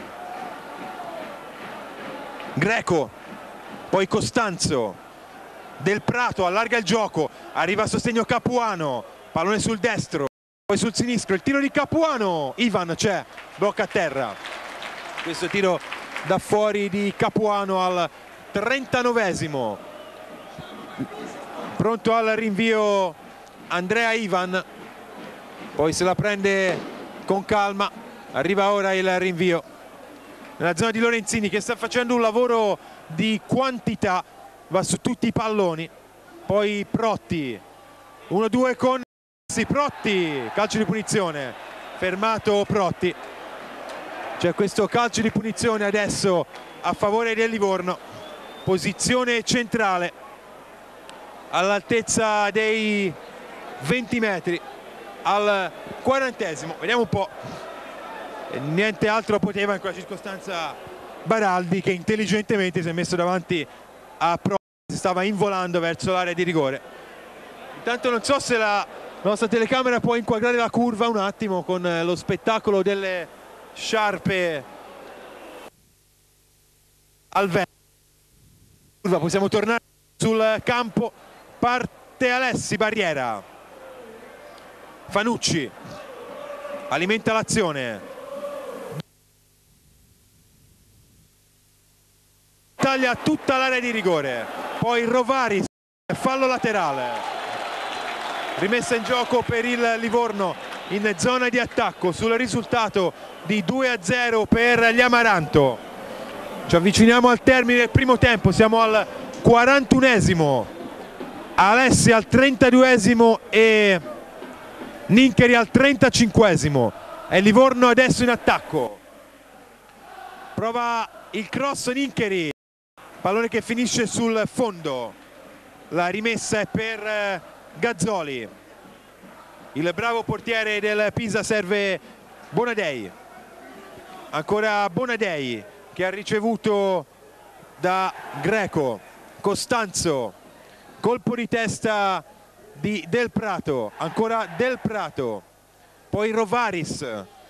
Greco, poi Costanzo, Del Prato allarga il gioco, arriva a sostegno Capuano, pallone sul destro, poi sul sinistro, il tiro di Capuano, Ivan c'è, blocca a terra. Questo tiro da fuori di Capuano al trentanovesimo. Pronto al rinvio Andrea Ivan, poi se la prende con calma. Arriva ora il rinvio nella zona di Lorenzini che sta facendo un lavoro di quantità, va su tutti i palloni. Poi Protti, uno due con Protti, calcio di punizione, fermato Protti. C'è questo calcio di punizione adesso a favore del Livorno, posizione centrale all'altezza dei venti metri al quarantesimo. Vediamo un po', niente altro poteva in quella circostanza Baraldi, che intelligentemente si è messo davanti a Pro, si stava involando verso l'area di rigore. Intanto non so se la nostra telecamera può inquadrare la curva un attimo con lo spettacolo delle sciarpe al vento. Possiamo tornare sul campo, parte Alessi, barriera, Fanucci alimenta l'azione, taglia tutta l'area di rigore, poi Rovari, fallo laterale, rimessa in gioco per il Livorno in zona di attacco sul risultato di due a zero per gli Amaranto. Ci avviciniamo al termine del primo tempo, siamo al quarantunesimo, Alessi al trentaduesimo e Nincheri al trentacinquesimo. È Livorno adesso in attacco, prova il cross Nincheri, pallone che finisce sul fondo, la rimessa è per Gazzoli. Il bravo portiere del Pisa serve Bonadei, ancora Bonadei che ha ricevuto da Greco. Costanzo, colpo di testa di Del Prato, ancora Del Prato, poi Rovaris,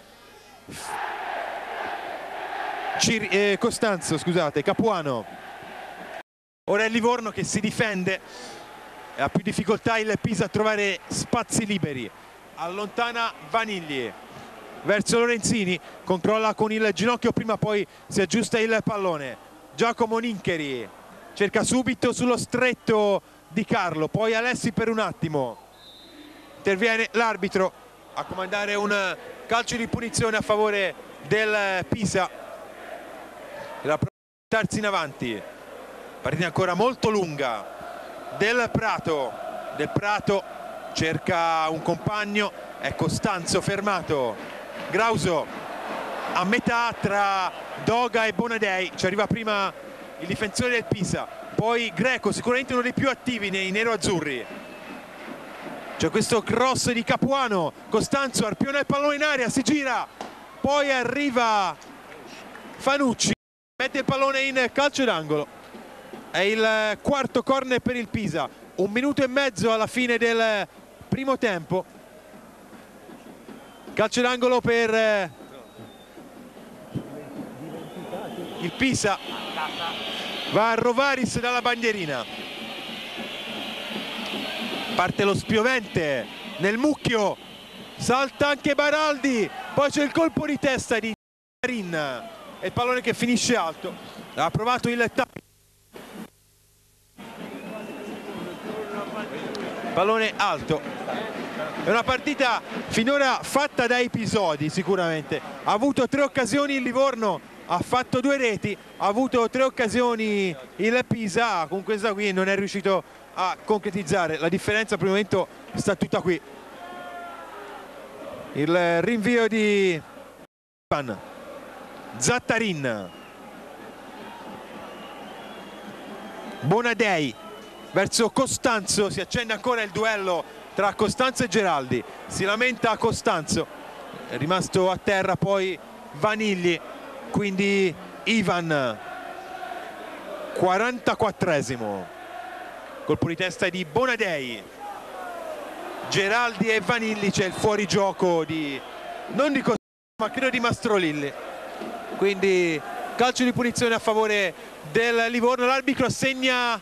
Cir eh, Costanzo, scusate, Capuano. Ora è Livorno che si difende, ha più difficoltà il Pisa a trovare spazi liberi. Allontana Vanigli verso Lorenzini, controlla con il ginocchio prima, poi si aggiusta il pallone. Giacomo Nincheri cerca subito sullo stretto di Carlo, poi Alessi per un attimo. Interviene l'arbitro a comandare un calcio di punizione a favore del Pisa. La portarsi in avanti, partita ancora molto lunga. Del Prato, Del Prato cerca un compagno, è Costanzo fermato. Grauso a metà tra Doga e Bonadei, ci arriva prima il difensore del Pisa, poi Greco, sicuramente uno dei più attivi nei nero-azzurri. C'è questo cross di Capuano, Costanzo arpiona il pallone in aria, si gira, poi arriva Fanucci, mette il pallone in calcio d'angolo. È il quarto corner per il Pisa, un minuto e mezzo alla fine del primo tempo. Calcio d'angolo per il Pisa, va a Rovaris dalla bandierina, parte lo spiovente nel mucchio, salta anche Baraldi, poi c'è il colpo di testa di Tarin e il pallone che finisce alto. Ha provato il tapping, pallone alto. È una partita finora fatta da episodi, sicuramente. Ha avuto tre occasioni il Livorno, ha fatto due reti, ha avuto tre occasioni il Pisa, con questa qui non è riuscito a concretizzare. La differenza per il momento sta tutta qui. Il rinvio di Zattarin, Bonadei verso Costanzo, si accende ancora il duello tra Costanzo e Geraldi, si lamenta Costanzo, è rimasto a terra poi Vanigli, quindi Ivan. quarantaquattresimo, colpo di testa di Bonadei, Geraldi e Vanigli, c'è il fuorigioco di, non di Costanzo ma credo di Mastrolilli, quindi calcio di punizione a favore del Livorno. L'arbitro assegna,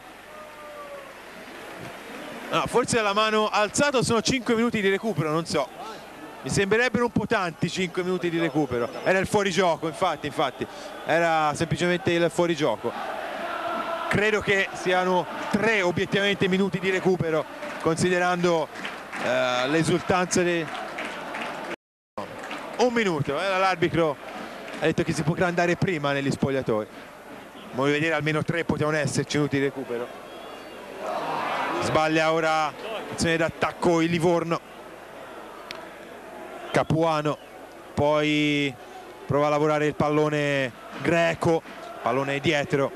no, forse la mano alzato, sono cinque minuti di recupero, non so, mi sembrerebbero un po' tanti cinque minuti di recupero. Era il fuorigioco, infatti, infatti era semplicemente il fuorigioco. Credo che siano tre obiettivamente minuti di recupero, considerando eh, l'esultanza di un minuto. Eh, l'arbitro ha detto che si potrà andare prima negli spogliatoi. Voglio vedere, almeno tre potevano esserci minuti di recupero. Sbaglia ora azione d'attacco il Livorno. Capuano, poi prova a lavorare il pallone Greco, pallone dietro.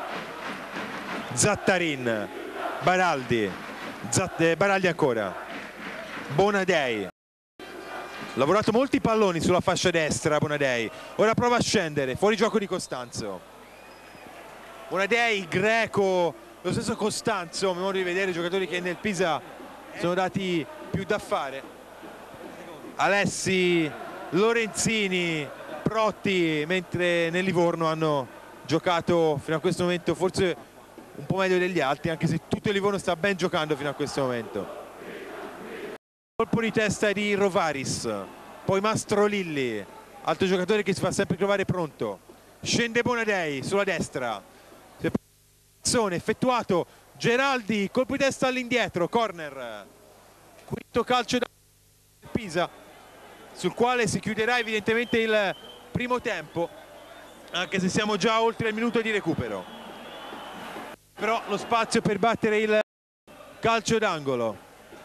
Zattarin, Baraldi, Zatt eh, Baraldi ancora, Bonadei. Lavorato molti palloni sulla fascia destra Bonadei, ora prova a scendere, fuori gioco di Costanzo. Bonadei, Greco, lo stesso Costanzo, a modo di vedere i giocatori che nel Pisa sono dati più da fare. Alessi, Lorenzini, Protti, mentre nel Livorno hanno giocato fino a questo momento forse un po' meglio degli altri, anche se tutto il Livorno sta ben giocando fino a questo momento. Colpo di testa di Rovaris, poi Mastrolilli, altro giocatore che si fa sempre trovare pronto. Scende Bonadei sulla destra, effettuato, Geraldi, colpo di testa all'indietro, corner. Quinto calcio da Pisa, sul quale si chiuderà evidentemente il primo tempo, anche se siamo già oltre il minuto di recupero. Però lo spazio per battere il calcio d'angolo.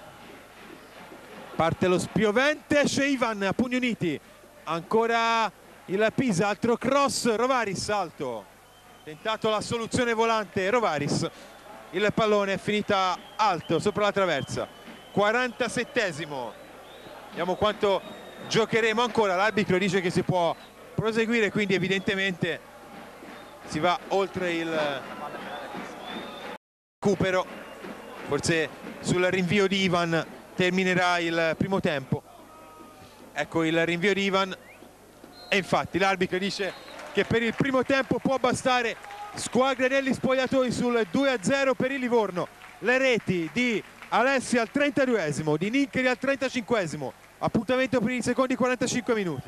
Parte lo spiovente, esce Ivan a pugni uniti, ancora il Pisa, altro cross, Rovaris alto, Tentato la soluzione volante Rovaris, il pallone è finita alto sopra la traversa. quarantasettesimo, vediamo quanto giocheremo ancora. L'arbitro dice che si può proseguire, quindi evidentemente si va oltre il recupero. Forse sul rinvio di Ivan terminerà il primo tempo. Ecco il rinvio di Ivan e infatti l'arbitro dice che per il primo tempo può bastare. Squadre negli spogliatoi sul due a zero per il Livorno. Le reti di Alessi al trentaduesimo, di Nincheri al trentacinquesimo. Appuntamento per i secondi quarantacinque minuti.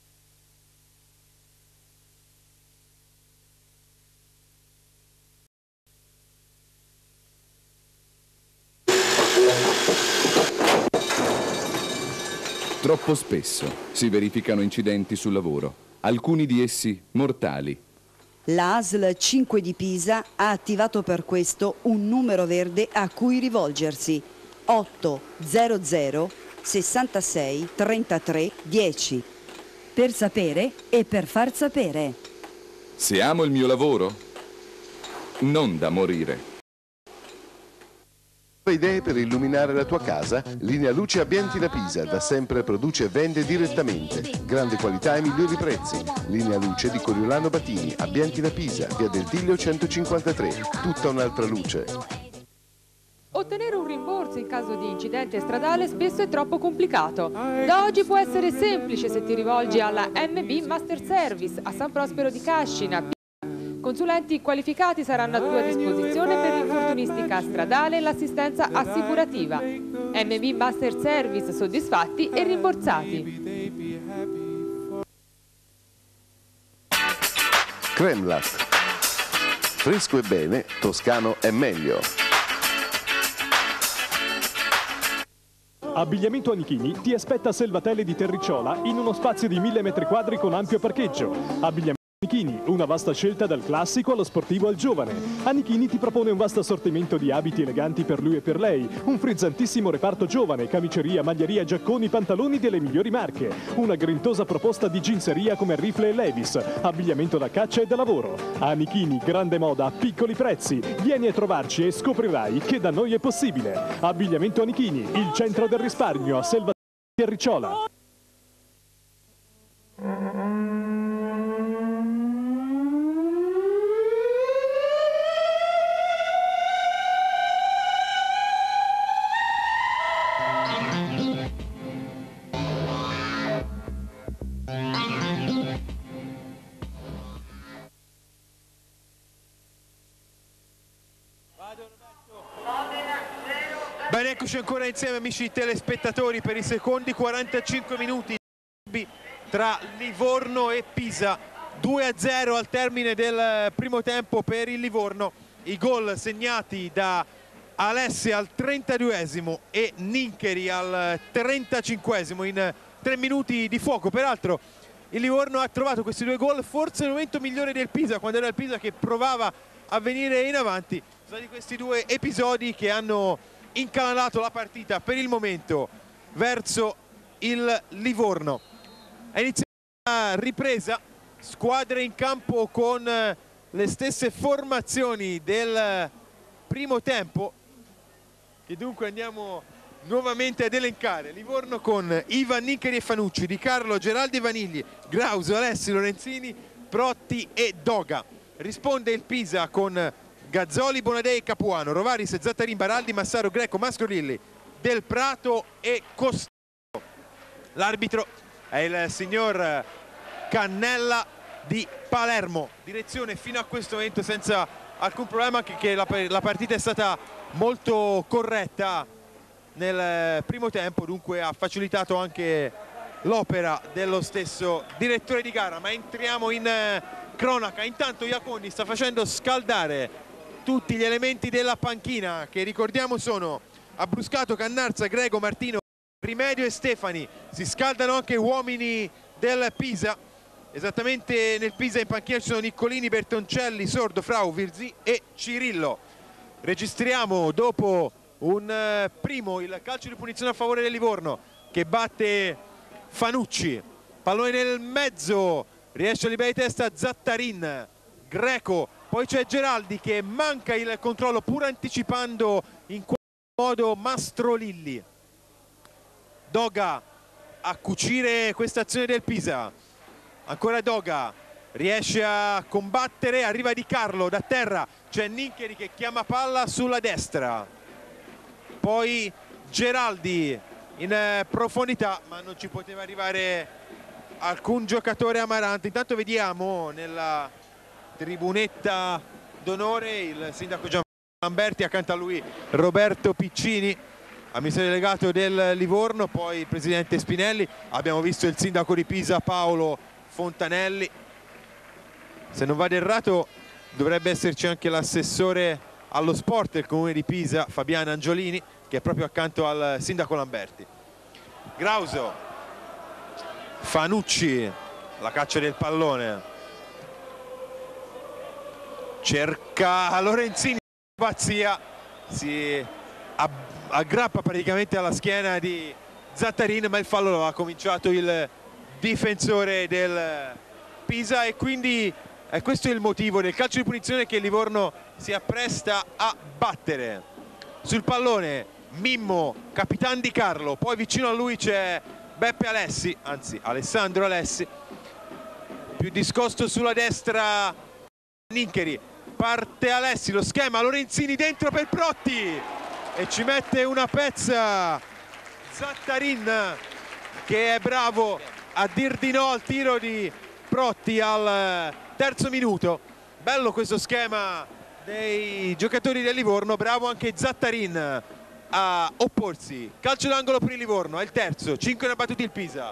Troppo spesso si verificano incidenti sul lavoro, alcuni di essi mortali. La A S L cinque di Pisa ha attivato per questo un numero verde a cui rivolgersi: otto zero zero sessantasei trentatré dieci. Per sapere e per far sapere. Se amo il mio lavoro, non da morire. Idee per illuminare la tua casa? Linea Luce Ambienti da Pisa, da sempre produce e vende direttamente. Grande qualità e migliori prezzi. Linea Luce di Coriolano Batini, Ambienti da Pisa, via del Tiglio centocinquantatré. Tutta un'altra luce. Ottenere un rimborso in caso di incidente stradale spesso è troppo complicato. Da oggi può essere semplice se ti rivolgi alla M B Master Service a San Prospero di Cascina. Consulenti qualificati saranno a tua disposizione per l'infortunistica stradale e l'assistenza assicurativa. M B Master Service, soddisfatti e rimborsati. Cremlat. Fresco e bene, toscano è meglio. Abbigliamento Anichini ti aspetta a Selvatelle di Terricciola in uno spazio di mille metri quadri con ampio parcheggio. Abbigliamento Anichini, una vasta scelta dal classico allo sportivo al giovane. Anichini ti propone un vasto assortimento di abiti eleganti per lui e per lei, un frizzantissimo reparto giovane, camiceria, maglieria, giacconi, pantaloni delle migliori marche, una grintosa proposta di ginseria come Rifle e Levis, abbigliamento da caccia e da lavoro. Anichini, grande moda a piccoli prezzi. Vieni a trovarci e scoprirai che da noi è possibile. Abbigliamento Anichini, il centro del risparmio a Selva Terricciola. Bene, eccoci ancora insieme amici telespettatori per i secondi quarantacinque minuti tra Livorno e Pisa. Due a zero al termine del primo tempo per il Livorno. I gol segnati da Alessi al trentaduesimo e Nincheri al trentacinquesimo in tre minuti di fuoco. Peraltro il Livorno ha trovato questi due gol forse nel momento migliore del Pisa, quando era il Pisa che provava a venire in avanti. Sono stati questi due episodi che hanno incanalato la partita per il momento verso il Livorno. È iniziata la ripresa, squadre in campo con le stesse formazioni del primo tempo, che dunque andiamo nuovamente ad elencare. Livorno con Ivan, Nincheri e Fanucci, Di Carlo, Geraldi, Vanigli, Grauso, Alessi, Lorenzini, Protti e Doga. Risponde il Pisa con Gazzoli, Bonadei e Capuano, Rovaris, Zattarin, Baraldi, Massaro, Greco, Mascorilli, Del Prato e Costello. L'arbitro è il signor Cannella di Palermo. Direzione fino a questo momento senza alcun problema, anche che la, la partita è stata molto corretta nel primo tempo, dunque ha facilitato anche l'opera dello stesso direttore di gara. Ma entriamo in cronaca. Intanto Iacondi sta facendo scaldare tutti gli elementi della panchina, che ricordiamo sono Abbruscato, Cannarza, Grego, Martino, Rimedio e Stefani. Si scaldano anche uomini del Pisa. Esattamente nel Pisa in panchina ci sono Niccolini, Bertoncelli, Sordo, Frau, Virzì e Cirillo. Registriamo dopo un primo il calcio di punizione a favore del Livorno, che batte Fanucci. Pallone nel mezzo, riesce a liberare di testa Zattarin. Greco poi c'è Geraldi che manca il controllo pur anticipando in qualche modo Mastrolilli. Doga a cucire questa azione del Pisa, ancora Doga, riesce a combattere, arriva Di Carlo da terra, c'è Nincheri che chiama palla sulla destra, poi Geraldi in profondità ma non ci poteva arrivare alcun giocatore Amarante. Intanto vediamo nella tribunetta d'onore il sindaco Gian Lamberti, accanto a lui Roberto Piccini, amministratore delegato del Livorno, poi il presidente Spinelli, abbiamo visto il sindaco di Pisa Paolo Fontanelli, se non vado errato dovrebbe esserci anche l'assessore allo sport del comune di Pisa Fabiana Angiolini, che è proprio accanto al sindaco Lamberti. Grauso, Fanucci, la caccia del pallone, cerca Lorenzini, pazzia, si aggrappa praticamente alla schiena di Zattarin, ma il fallo lo ha cominciato il difensore del Pisa e quindi è questo il motivo del calcio di punizione che il Livorno si appresta a battere. Sul pallone Mimmo, Capitan Di Carlo, poi vicino a lui c'è Beppe Alessi, anzi Alessandro Alessi, più discosto sulla destra Nincheri, parte Alessi, lo schema, Lorenzini dentro per Protti e ci mette una pezza Zattarin, che è bravo a dir di no al tiro di Protti al terzo minuto. Bello questo schema dei giocatori del Livorno, bravo anche Zattarin a opporsi. Calcio d'angolo per il Livorno, è il terzo, cinque ne ha battuti il Pisa.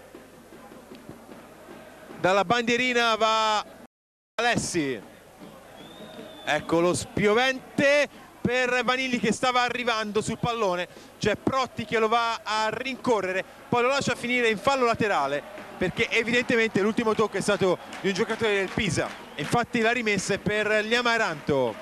Dalla bandierina va Alessi, ecco lo spiovente per Vanilli che stava arrivando sul pallone, c'è Protti che lo va a rincorrere, poi lo lascia finire in fallo laterale perché evidentemente l'ultimo tocco è stato di un giocatore del Pisa. Infatti la rimessa è per gli Amaranto.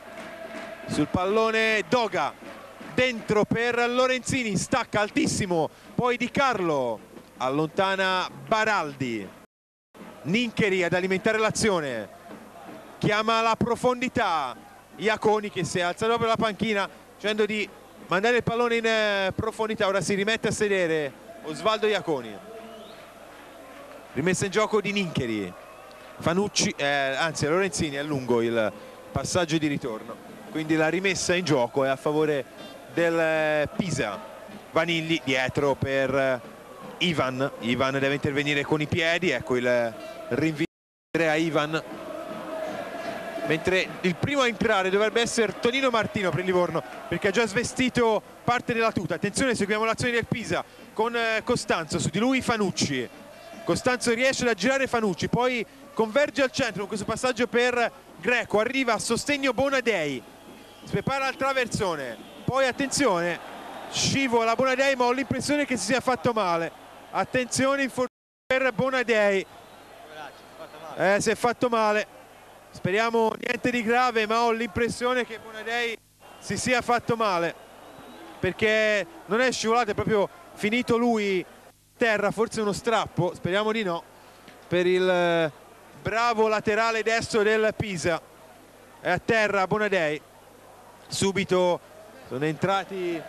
Sul pallone Doga, dentro per Lorenzini, stacca altissimo, poi Di Carlo allontana Baraldi, Nincheri ad alimentare l'azione, chiama la profondità Iaconi che si è alzato proprio dalla panchina cercando di mandare il pallone in profondità. Ora si rimette a sedere Osvaldo Iaconi, rimessa in gioco di Nincheri, Fanucci, eh, anzi Lorenzini è lungo il passaggio di ritorno, quindi la rimessa in gioco è a favore del Pisa. Vanilli dietro per Ivan, Ivan deve intervenire con i piedi, ecco il rinvio a Ivan, mentre il primo a entrare dovrebbe essere Tonino Martino per il Livorno perché ha già svestito parte della tuta. Attenzione, seguiamo l'azione del Pisa con Costanzo, su di lui Fanucci, Costanzo riesce ad aggirare Fanucci, poi converge al centro con questo passaggio per Greco, arriva a sostegno Bonadei, si prepara al traversone, poi attenzione, scivola Bonadei ma ho l'impressione che si sia fatto male. Attenzione, infortunio per Bonadei, eh, si è fatto male, speriamo niente di grave, ma ho l'impressione che Bonadei si sia fatto male perché non è scivolato, è proprio finito lui a terra, forse uno strappo, speriamo di no, per il bravo laterale destro del Pisa. È a terra Bonadei, subito sono entrati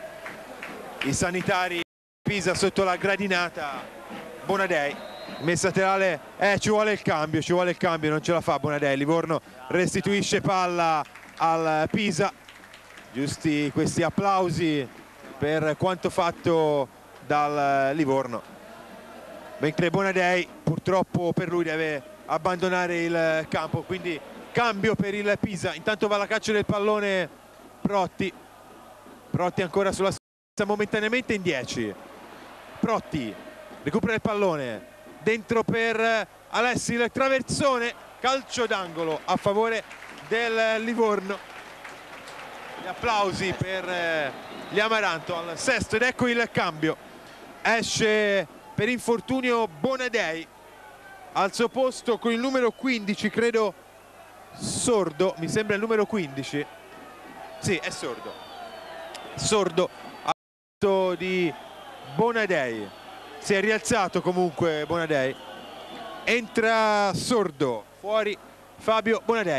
i sanitari Pisa sotto la gradinata. Bonadei, messa laterale, eh, ci vuole il cambio, ci vuole il cambio, non ce la fa Bonadei. Livorno restituisce palla al Pisa, giusti questi applausi per quanto fatto dal Livorno, mentre Bonadei purtroppo per lui deve abbandonare il campo, quindi cambio per il Pisa. Intanto va alla caccia del pallone Protti, Protti ancora sulla stessa, momentaneamente in dieci, Protti recupera il pallone, dentro per Alessi, il traversone, calcio d'angolo a favore del Livorno. Gli applausi per gli Amaranto al sesto ed ecco il cambio. Esce per infortunio Bonadei, al suo posto con il numero quindici, credo Sordo, mi sembra il numero quindici, sì è Sordo, Sordo al posto di Bonadei. Si è rialzato comunque Bonadei, entra Sordo, fuori Fabio Bonadei.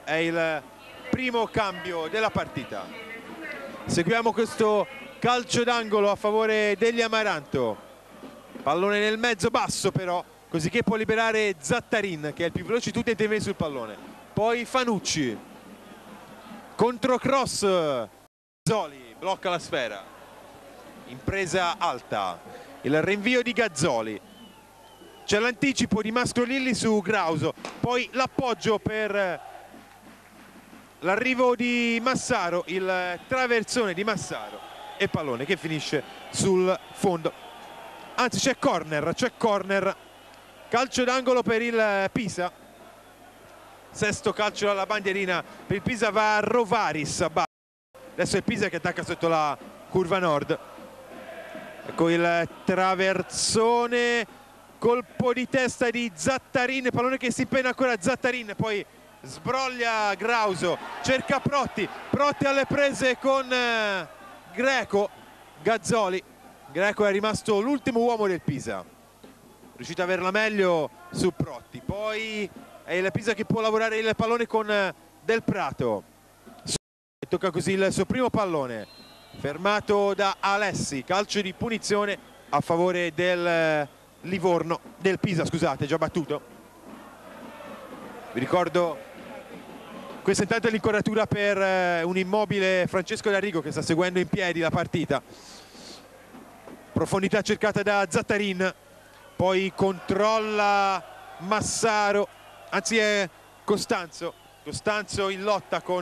è il primo cambio della partita. Seguiamo questo calcio d'angolo a favore degli Amaranto. Pallone nel mezzo basso però, così che può liberare Zattarin, che è il più veloce di tutti e interviene sul pallone. Poi Fanucci, controcross, Gazzoli blocca la sfera, impresa alta, il rinvio di Gazzoli, c'è l'anticipo di Mastroilli su Grauso, poi l'appoggio per l'arrivo di Massaro, il traversone di Massaro e pallone che finisce sul fondo. Anzi c'è corner, c'è corner, calcio d'angolo per il Pisa, sesto calcio alla bandierina per il Pisa, va a Rovaris a basso. Adesso è il Pisa che attacca sotto la curva nord. Ecco il traversone, colpo di testa di Zattarin, pallone che si pena ancora Zattarin, poi sbroglia Grauso, cerca Protti, Protti alle prese con eh, Greco, Gazzoli, Greco è rimasto l'ultimo uomo del Pisa, riuscito ad averla meglio su Protti, poi è il Pisa che può lavorare il pallone con eh, Del Prato, tocca così il suo primo pallone, fermato da Alessi, calcio di punizione a favore del eh, Livorno, del Pisa scusate, già battuto. Vi ricordo, questa intanto è l'inquadratura per eh, un immobile Francesco D'Arrigo che sta seguendo in piedi la partita. Profondità cercata da Zattarin, poi controlla Massaro, anzi è Costanzo, Costanzo in lotta con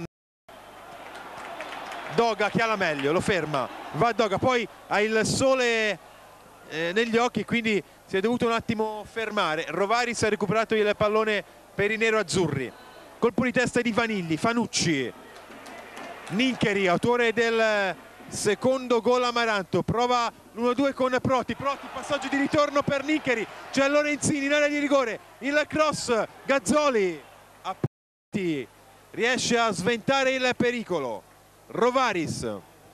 Doga che ha la meglio, lo ferma, va Doga, poi ha il sole eh, negli occhi, quindi si è dovuto un attimo fermare. Rovaris ha recuperato il pallone per i nero-azzurri, colpo di testa di Vanilli, Fanucci, Nincheri, autore del secondo gol Amaranto, prova l'uno due con Protti, Protti, passaggio di ritorno per Nincheri, c'è Lorenzini in area di rigore, il cross, Gazzoli a Protti, riesce a sventare il pericolo, Rovaris,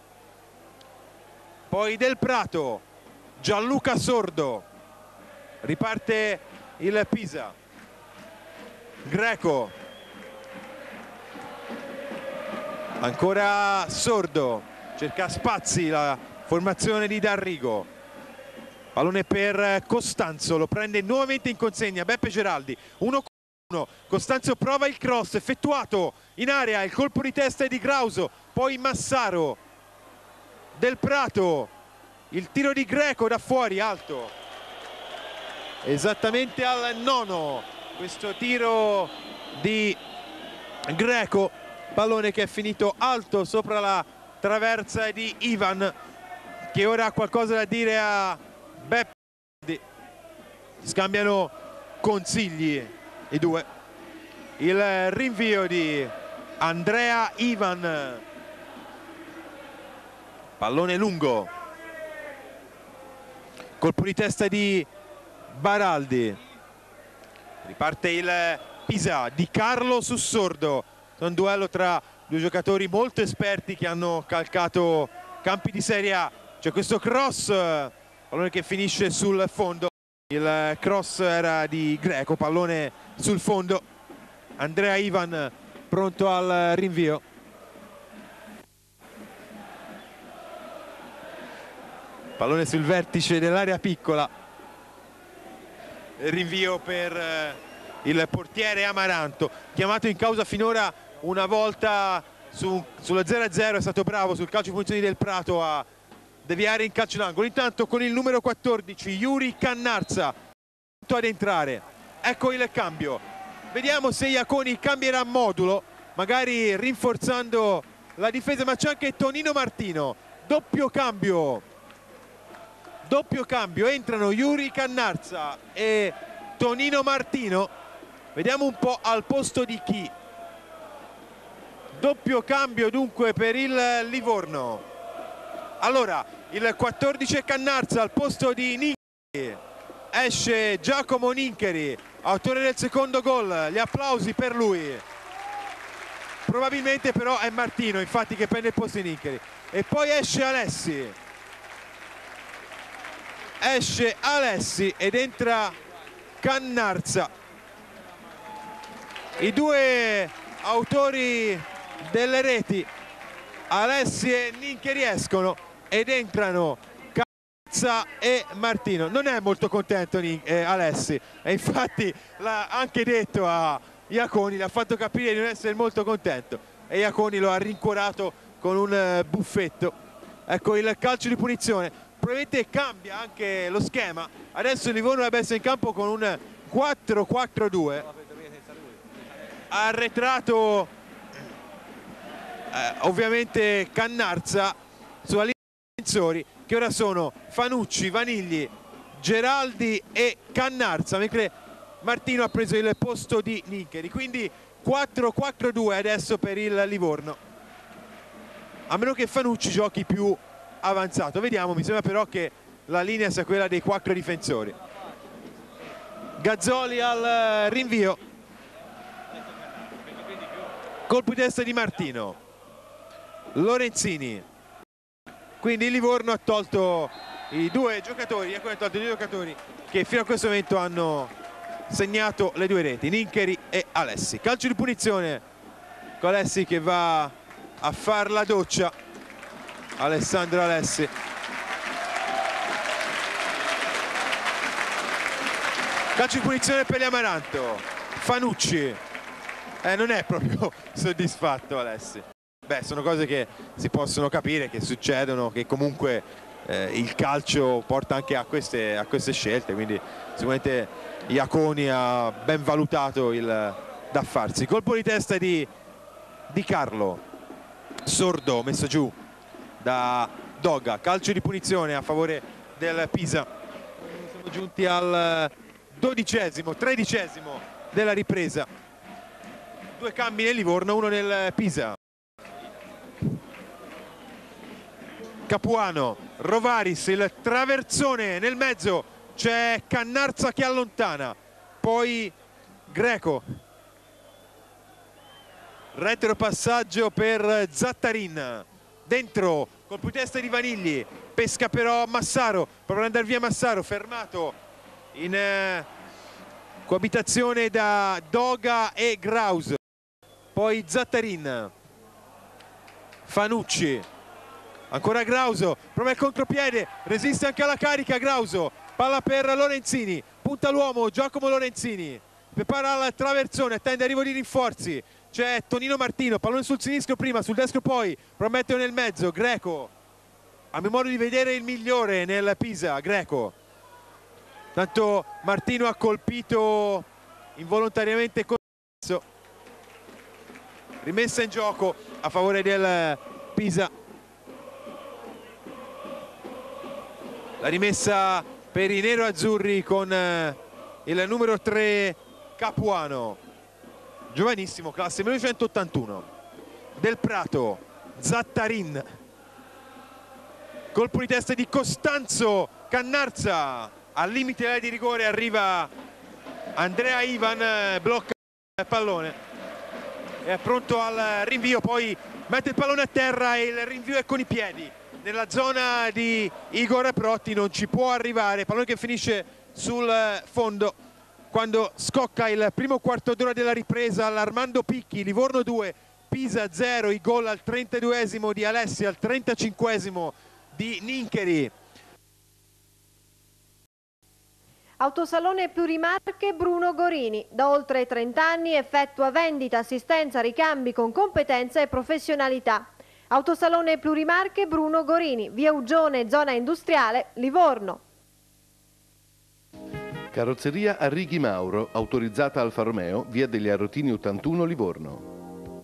poi Del Prato, Gianluca Sordo, riparte il Pisa, Greco, ancora Sordo, cerca spazi la formazione di D'Arrigo, pallone per Costanzo, lo prende nuovamente in consegna Beppe Geraldi, uno contro uno, Costanzo prova il cross effettuato in area, il colpo di testa è di Grauso, poi Massaro, Del Prato, il tiro di Greco da fuori alto, esattamente al nono questo tiro di Greco, pallone che è finito alto sopra la traversa di Ivan, che ora ha qualcosa da dire a Beppe. Scambiano consigli i due, il rinvio di Andrea Ivan, pallone lungo, colpo di testa di Baraldi, riparte il Pisa, Di Carlo su Sordo, è un duello tra due giocatori molto esperti che hanno calcato campi di Serie A. C'è questo cross, pallone che finisce sul fondo, il cross era di Greco, pallone sul fondo, Andrea Ivan pronto al rinvio. Pallone sul vertice dell'area piccola, rinvio per il portiere Amaranto, chiamato in causa finora una volta su, sulla zero a zero, è stato bravo sul calcio di punizioni Del Prato a deviare in calcio d'angolo. Intanto con il numero quattordici Yuri Cannarza ad entrare, ecco il cambio, vediamo se Iaconi cambierà modulo, magari rinforzando la difesa, ma c'è anche Tonino Martino, doppio cambio, doppio cambio, entrano Yuri Cannarza e Tonino Martino, vediamo un po' al posto di chi. Doppio cambio dunque per il Livorno. Allora il quattordici è Cannarza al posto di Nincheri, esce Giacomo Nincheri, autore del secondo gol, gli applausi per lui. Probabilmente però è Martino infatti che prende il posto di Nincheri. E poi esce Alessi, esce Alessi ed entra Cannarza. I due autori delle reti Alessi e Nincheri escono ed entrano Cazza e Martino. Non è molto contento eh, Alessi, e infatti l'ha anche detto a Iaconi, le ha fatto capire di non essere molto contento e Iaconi lo ha rincuorato con un uh, buffetto. Ecco il calcio di punizione, probabilmente cambia anche lo schema, adesso il Livorno dovrebbe essere in campo con un quattro quattro due, arretrato eh, ovviamente Cannarza sulla linea dei difensori, che ora sono Fanucci, Vanigli, Geraldi e Cannarza, mentre Martino ha preso il posto di Nincheri, quindi quattro quattro due adesso per il Livorno, a meno che Fanucci giochi più avanzato. Vediamo, mi sembra però che la linea sia quella dei quattro difensori. Gazzoli al rinvio, colpo di testa di Martino, Lorenzini, quindi il Livorno ha tolto i due giocatori, ecco, ha tolto i due giocatori che fino a questo momento hanno segnato le due reti, Nincheri e Alessi. Calcio di punizione con Alessi che va a far la doccia, Alessandro Alessi. Calcio di punizione per gli Amaranto, Fanucci, eh, non è proprio soddisfatto Alessi. Beh, sono cose che si possono capire, che succedono, che comunque eh, il calcio porta anche a queste, a queste scelte, quindi sicuramente Iaconi ha ben valutato il da farsi. Colpo di testa di, di Carlo, sordo, messo giù da Doga. Calcio di punizione a favore del Pisa. Siamo giunti al dodicesimo, tredicesimo della ripresa. Due cambi nel Livorno, uno nel Pisa. Capuano, Rovaris, il traversone nel mezzo, c'è Cannarza che allontana, poi Greco, retropassaggio per Zattarin, dentro, colpo di testa di Vanigli, pesca però Massaro, prova ad andare via Massaro, fermato in eh, coabitazione da Doga e Graus, poi Zattarin, Fanucci, ancora Grauso, prova il contropiede, resiste anche alla carica Grauso, palla per Lorenzini, punta l'uomo Giacomo Lorenzini, prepara al traversone, attende arrivo di rinforzi, c'è Tonino Martino, pallone sul sinistro prima, sul destro poi, promette nel mezzo, Greco, a memoria di vedere il migliore nel Pisa, Greco, tanto Martino ha colpito involontariamente con rimessa in gioco a favore del Pisa. La rimessa per i nero-azzurri con eh, il numero tre Capuano, giovanissimo, classe millenovecentottantuno. Del Prato, Zattarin, colpo di testa di Costanzo, Cannarza, al limite dell'area di rigore arriva Andrea Ivan, blocca il pallone, è pronto al rinvio, poi mette il pallone a terra e il rinvio è con i piedi. Nella zona di Igor Protti non ci può arrivare, pallone che finisce sul fondo quando scocca il primo quarto d'ora della ripresa all'Armando Picchi. Livorno due, Pisa zero, i gol al trentaduesimo di Alessi, al trentacinquesimo di Nincheri. Autosalone Plurimarche Bruno Gorini, da oltre trenta anni effettua vendita, assistenza, ricambi con competenza e professionalità. Autosalone Plurimarche Bruno Gorini, via Ugione, zona industriale, Livorno. Carrozzeria Arrighi Mauro, autorizzata Alfa Romeo, via degli Arrotini ottantuno, Livorno.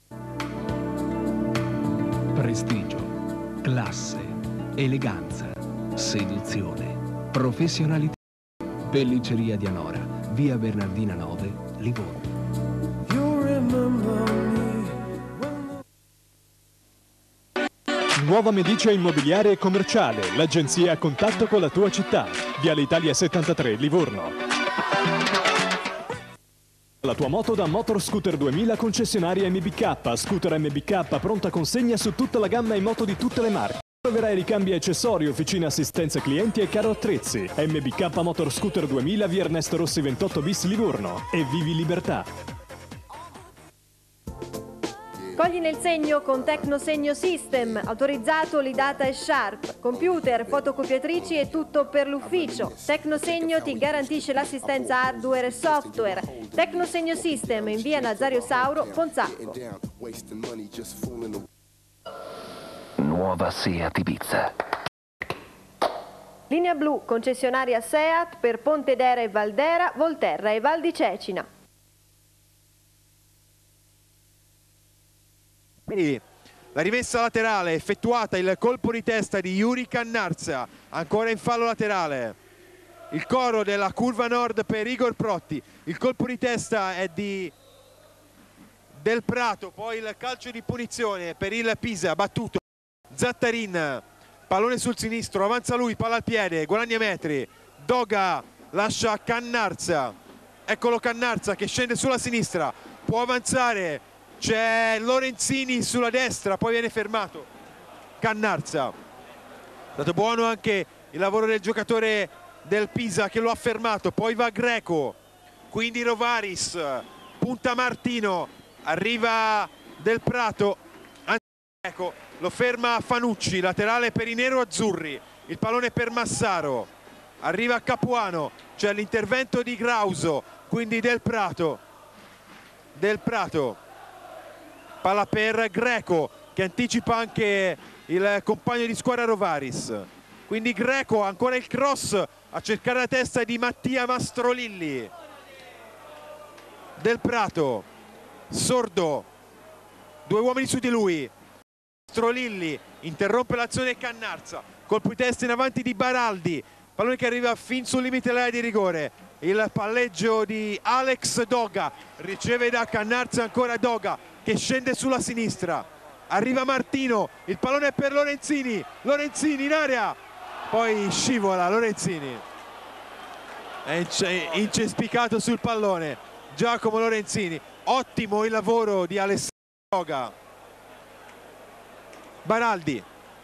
Prestigio, classe, eleganza, seduzione, professionalità. Pelliceria di Anora, via Bernardina nove, Livorno. Nuova Medicea Immobiliare e Commerciale, l'agenzia a contatto con la tua città. Viale Italia settantatré, Livorno. La tua moto da Motor Scooter duemila concessionaria M B K. Scooter M B K pronta consegna su tutta la gamma in moto di tutte le marche. Troverai ricambi e accessori, officina assistenza clienti e caro attrezzi. M B K Motor Scooter duemila, via Ernesto Rossi ventotto bis, Livorno. E vivi libertà. Cogli nel segno con Tecnosegno System, autorizzato Lidata e Sharp, computer, fotocopiatrici e tutto per l'ufficio. Tecnosegno ti garantisce l'assistenza hardware e software. Tecnosegno System in via Nazario Sauro, Ponzacco. Nuova Seat Ibiza. Linea blu, concessionaria Seat per Pontedera e Valdera, Volterra e Val di Cecina. Quindi la rimessa laterale effettuata, il colpo di testa di Yuri Cannarza, ancora in fallo laterale. Il coro della curva nord per Igor Protti, il colpo di testa è di Del Prato, poi il calcio di punizione per il Pisa, battuto. Zattarin, pallone sul sinistro, avanza lui, palla al piede, guadagna metri, Doga lascia Cannarza, eccolo Cannarza che scende sulla sinistra, può avanzare, c'è Lorenzini sulla destra, poi viene fermato Cannarza. È stato buono anche il lavoro del giocatore del Pisa che lo ha fermato, poi va Greco, quindi Rovaris, punta Martino, arriva Del Prato, ecco, lo ferma Fanucci, laterale per i nero-azzurri, il pallone per Massaro, arriva Capuano, c'è l'intervento di Grauso, quindi Del Prato, Del Prato, palla per Greco che anticipa anche il compagno di squadra Rovaris, quindi Greco, ancora il cross a cercare la testa di Mattia Mastrolilli, Del Prato, Sordo, due uomini su di lui, Mastrolilli interrompe l'azione Cannarza, colpo di testa in avanti di Baraldi, pallone che arriva fin sul limite dell'area di rigore, il palleggio di Alex Doga, riceve da Cannarza ancora Doga che scende sulla sinistra, arriva Martino, il pallone è per Lorenzini, Lorenzini in area, poi scivola Lorenzini, è incespicato sul pallone Giacomo Lorenzini. Ottimo il lavoro di Alessandro Doga. Baraldi,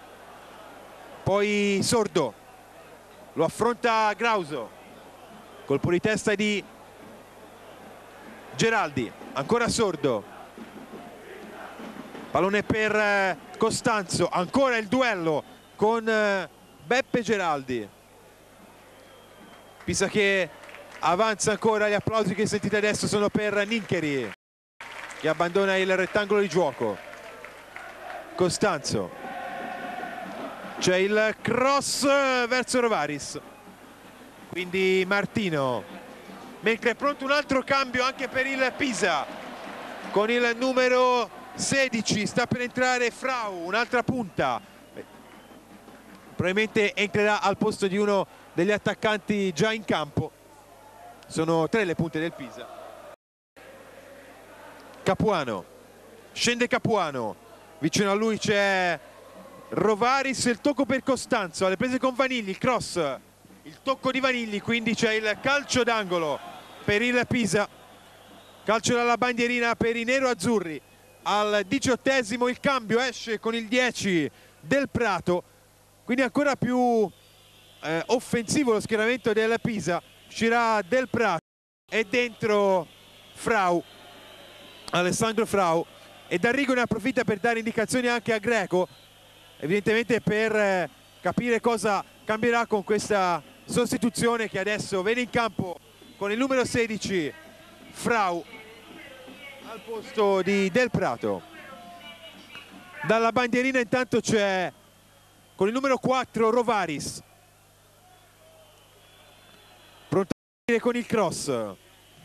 poi Sordo, lo affronta Grauso, colpo di testa di Geraldi, ancora Sordo, pallone per Costanzo, ancora il duello con Beppe Geraldi. Pisa che avanza ancora, gli applausi che sentite adesso sono per Nincheri che abbandona il rettangolo di gioco. Costanzo, c'è il cross verso Rovaris, quindi Martino, mentre è pronto un altro cambio anche per il Pisa con il numero sedici, sta per entrare Frau, un'altra punta, probabilmente entrerà al posto di uno degli attaccanti già in campo. Sono tre le punte del Pisa. Capuano, scende Capuano, vicino a lui c'è Rovaris, il tocco per Costanzo, alle prese con Vanilli, il cross, il tocco di Vanilli, quindi c'è il calcio d'angolo per il Pisa, calcio dalla bandierina per i nero-azzurri. Al diciottesimo il cambio, esce con il dieci Del Prato, quindi ancora più eh, offensivo lo schieramento del Pisa. Uscirà Del Prato e dentro Frau, Alessandro Frau, e D'Arrigo ne approfitta per dare indicazioni anche a Greco, evidentemente per eh, capire cosa cambierà con questa sostituzione che adesso vede in campo con il numero sedici Frau al posto di Del Prato. Dalla bandierina intanto c'è con il numero quattro Rovaris, pronto a partire con il cross,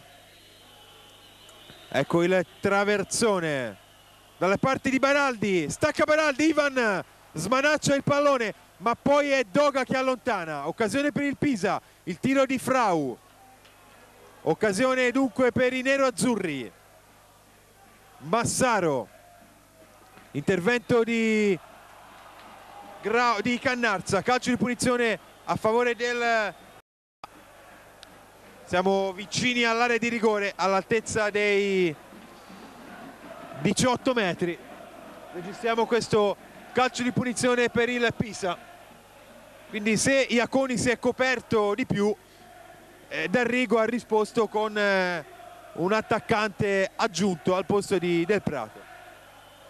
ecco il traversone dalle parti di Baraldi, stacca Baraldi, Ivan smanaccia il pallone ma poi è Doga che allontana, occasione per il Pisa, il tiro di Frau, occasione dunque per i nero-azzurri. Massaro, intervento di, Gra di Cannarza, calcio di punizione a favore del... Siamo vicini all'area di rigore, all'altezza dei diciotto metri. Registriamo questo calcio di punizione per il Pisa. Quindi se Iaconi si è coperto di più, eh, D'Arrigo ha risposto con... Eh, un attaccante aggiunto al posto di Del Prato.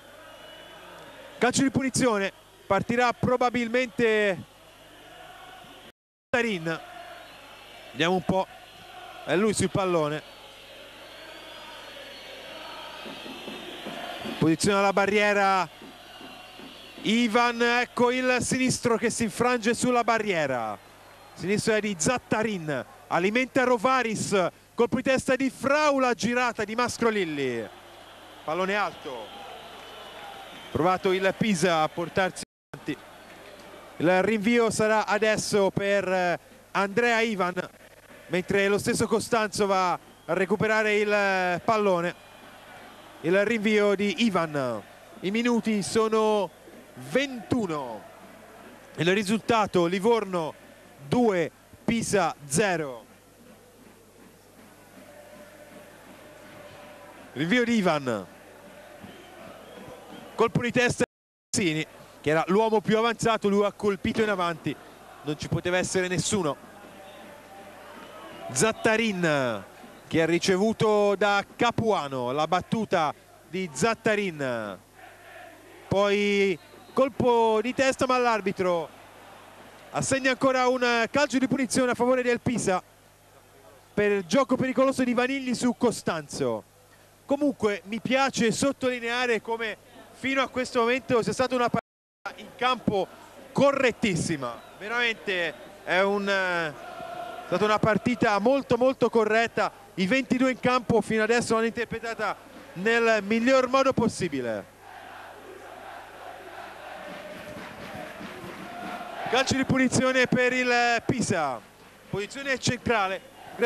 Calcio di punizione, partirà probabilmente Tarin. Vediamo un po', è lui sul pallone. Posizione alla barriera Ivan, ecco il sinistro che si infrange sulla barriera. Sinistro è di Zattarin, alimenta Rovaris, colpo di testa di Frau, la girata di Mascrolilli. Pallone alto. Provato il Pisa a portarsi avanti. Il rinvio sarà adesso per Andrea Ivan, mentre lo stesso Costanzo va a recuperare il pallone. Il rinvio di Ivan. I minuti sono ventuno. Il risultato: Livorno due, Pisa zero. Rinvio di Ivan. Colpo di testa di Mazzini, che era l'uomo più avanzato, lui ha colpito in avanti, non ci poteva essere nessuno. Zattarin che ha ricevuto da Capuano, la battuta di Zattarin, poi colpo di testa, ma l'arbitro assegna ancora un calcio di punizione a favore del Pisa per il gioco pericoloso di Vanigli su Costanzo. Comunque mi piace sottolineare come fino a questo momento sia stata una partita in campo correttissima, veramente è, un, è stata una partita molto molto corretta. I ventidue in campo fino adesso l'hanno interpretata nel miglior modo possibile. Calcio di punizione per il Pisa, posizione centrale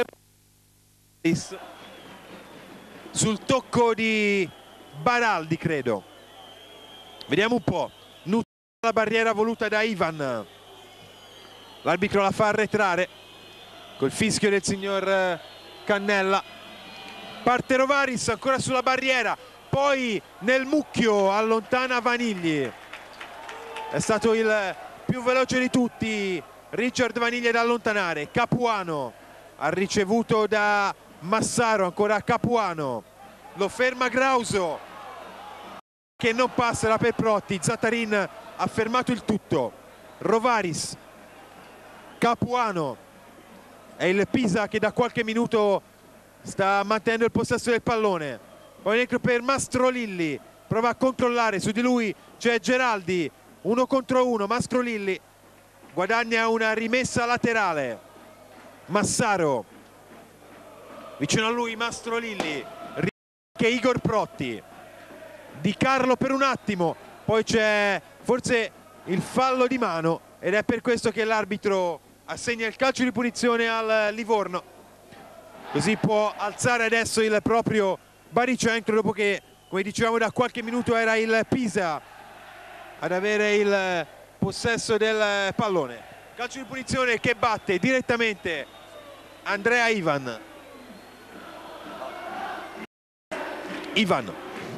sul tocco di Baraldi, credo. Vediamo un po'. Nutra la barriera voluta da Ivan. L'arbitro la fa arretrare col fischio del signor Cannella. Parte Rovaris ancora sulla barriera, poi nel mucchio allontana Vanigli. È stato il più veloce di tutti Richard Vanigli ad allontanare. Capuano ha ricevuto da Massaro, ancora Capuano, lo ferma Grauso che non passerà per Protti. Zattarin ha fermato il tutto. Rovaris, Capuano, è il Pisa che da qualche minuto sta mantenendo il possesso del pallone. Poi dentro per Mascrolilli, prova a controllare, su di lui c'è Geraldi, uno contro uno. Mascrolilli guadagna una rimessa laterale. Massaro, vicino a lui Mascrolilli, che Igor Protti. Di Carlo per un attimo, poi c'è forse il fallo di mano ed è per questo che l'arbitro assegna il calcio di punizione al Livorno. Così può alzare adesso il proprio baricentro dopo che, come dicevamo, da qualche minuto era il Pisa ad avere il possesso del pallone. Calcio di punizione che batte direttamente Andrea Ivan. Ivan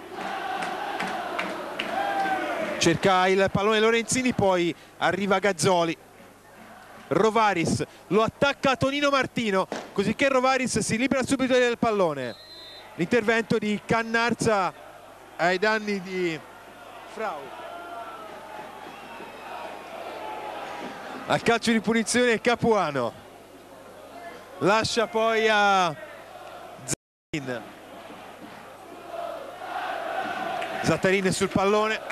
cerca il pallone Lorenzini, poi arriva Gazzoli. Rovaris lo attacca Tonino Martino, così che Rovaris si libera subito del pallone. L'intervento di Cannarza ai danni di Frau. Al calcio di punizione Capuano lascia poi a Zattarin. Zattarin sul pallone.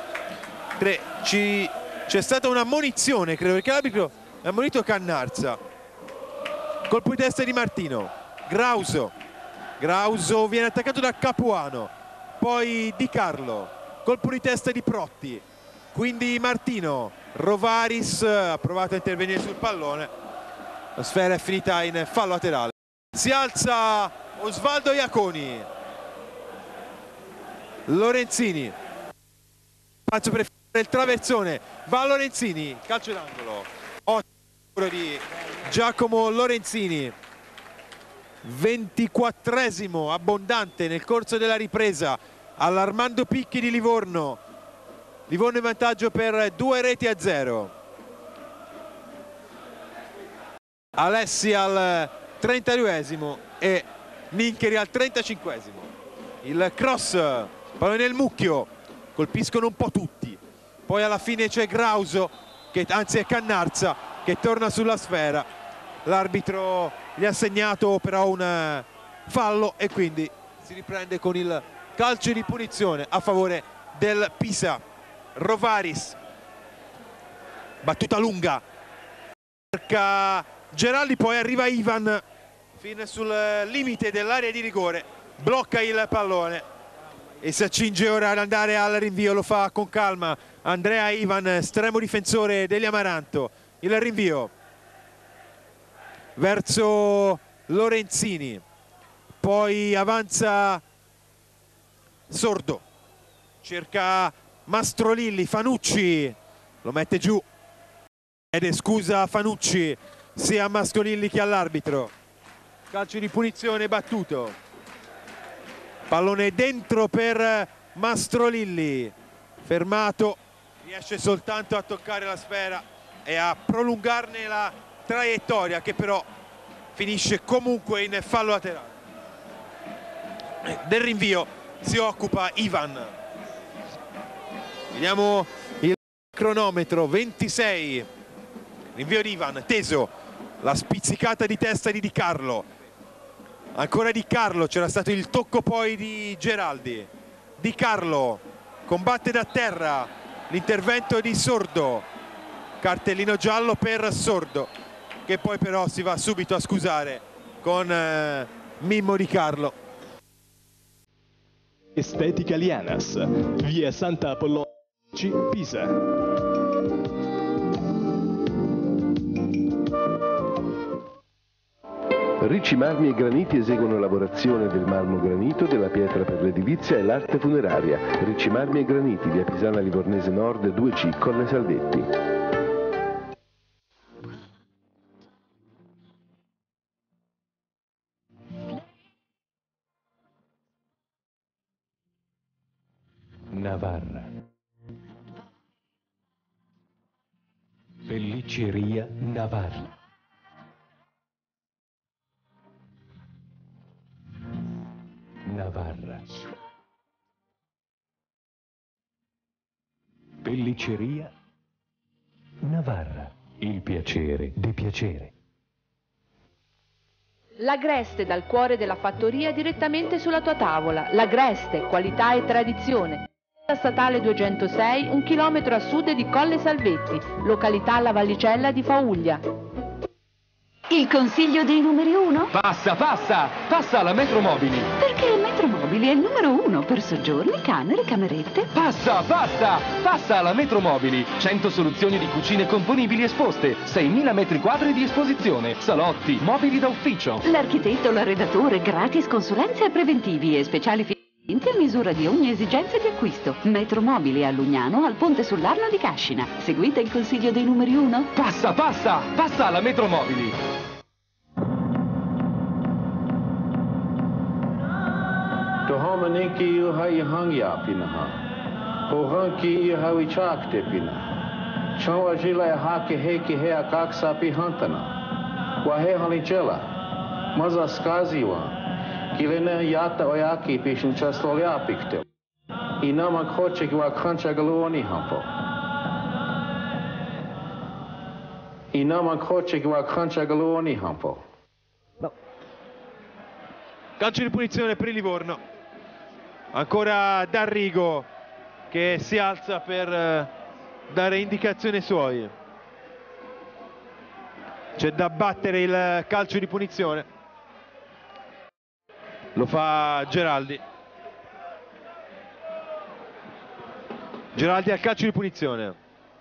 C'è stata una munizione, credo, perché l'arbitro ha ammonito Cannarza. Colpo di testa di Martino. Grauso. Grauso viene attaccato da Capuano. Poi Di Carlo. Colpo di testa di Protti. Quindi Martino. Rovaris ha provato a intervenire sul pallone. La sfera è finita in fallo laterale. Si alza Osvaldo Iaconi. Lorenzini. Spazio per il traversone, va Lorenzini, calcio d'angolo. Ottimo di Giacomo Lorenzini. ventiquattresimo abbondante nel corso della ripresa all'Armando Picchi di Livorno. Livorno in vantaggio per due reti a zero. Alessi al trentaduesimo e Nincheri al trentacinquesimo. Il cross, pallone nel mucchio, colpiscono un po' tutti. poi alla fine c'è Grauso, che anzi è Cannarza, che torna sulla sfera. L'arbitro gli ha segnato però un fallo e quindi si riprende con il calcio di punizione a favore del Pisa. Rovaris, battuta lunga, cerca Geraldi, poi arriva Ivan fino sul limite dell'area di rigore, blocca il pallone e si accinge ora ad andare al rinvio. Lo fa con calma Andrea Ivan, estremo difensore degli Amaranto. Il rinvio verso Lorenzini, poi avanza Sordo, cerca Mastrolilli, Fanucci lo mette giù ed scusa Fanucci sia a Mastrolilli che all'arbitro. Calcio di punizione battuto, pallone dentro per Mastrolilli, fermato, riesce soltanto a toccare la sfera e a prolungarne la traiettoria, che però finisce comunque in fallo laterale. Del rinvio si occupa Ivan. Vediamo il cronometro, ventisei, rinvio di Ivan, teso, la spizzicata di testa di Di Carlo, ancora Di Carlo, c'era stato il tocco poi di Geraldi. Di Carlo combatte da terra, l'intervento di Sordo, cartellino giallo per Sordo, che poi però si va subito a scusare con eh, Mimmo Di Carlo. Estetica Lianas, via Santa Apollonia, Pisa. Ricci Marmi e Graniti eseguono lavorazione del marmo granito, della pietra per l'edilizia e l'arte funeraria. Ricci Marmi e Graniti, via Pisana Livornese Nord due C, Colle Salvetti. Navarra. Pellicceria Navarra. Navarra. Pellicceria Navarra. Il piacere di piacere. L'Agreste, dal cuore della fattoria direttamente sulla tua tavola. L'Agreste, qualità e tradizione. Statale duecentosei, un chilometro a sud di Colle Salvetti, località La Vallicella di Fauglia. Il consiglio dei numeri uno? Passa, passa! Passa alla Metromobili! Perché Metromobili è il numero uno per soggiorni, camere, camerette. Passa, passa! Passa alla Metromobili! cento soluzioni di cucine componibili esposte, seimila metri quadri di esposizione, salotti, mobili da ufficio. L'architetto, l'arredatore, gratis consulenze e preventivi e speciali finanziamenti a misura di ogni esigenza di acquisto. Metromobili a Lugnano, al ponte sull'Arno di Cascina. Seguite il consiglio dei numeri uno? Passa, passa! Passa alla Metromobili! Tohomaniki yu hai hangya pinaha. Hohanki yu hawi chakte pina. Chawa jila hake heki hea kaksa pihantana. Wahe halichela. Maza skaziwa. Kilena yata oyaki pishun chastolya pikte. Inama khoche ki wa khancha galuoni hampo. Inama khoche ki wa khancha galuoni hampo. Calcio di punizione per il Livorno. Ancora D'Arrigo che si alza per dare indicazioni ai suoi. C'è da battere il calcio di punizione. Lo fa Geraldi. Geraldi al calcio di punizione.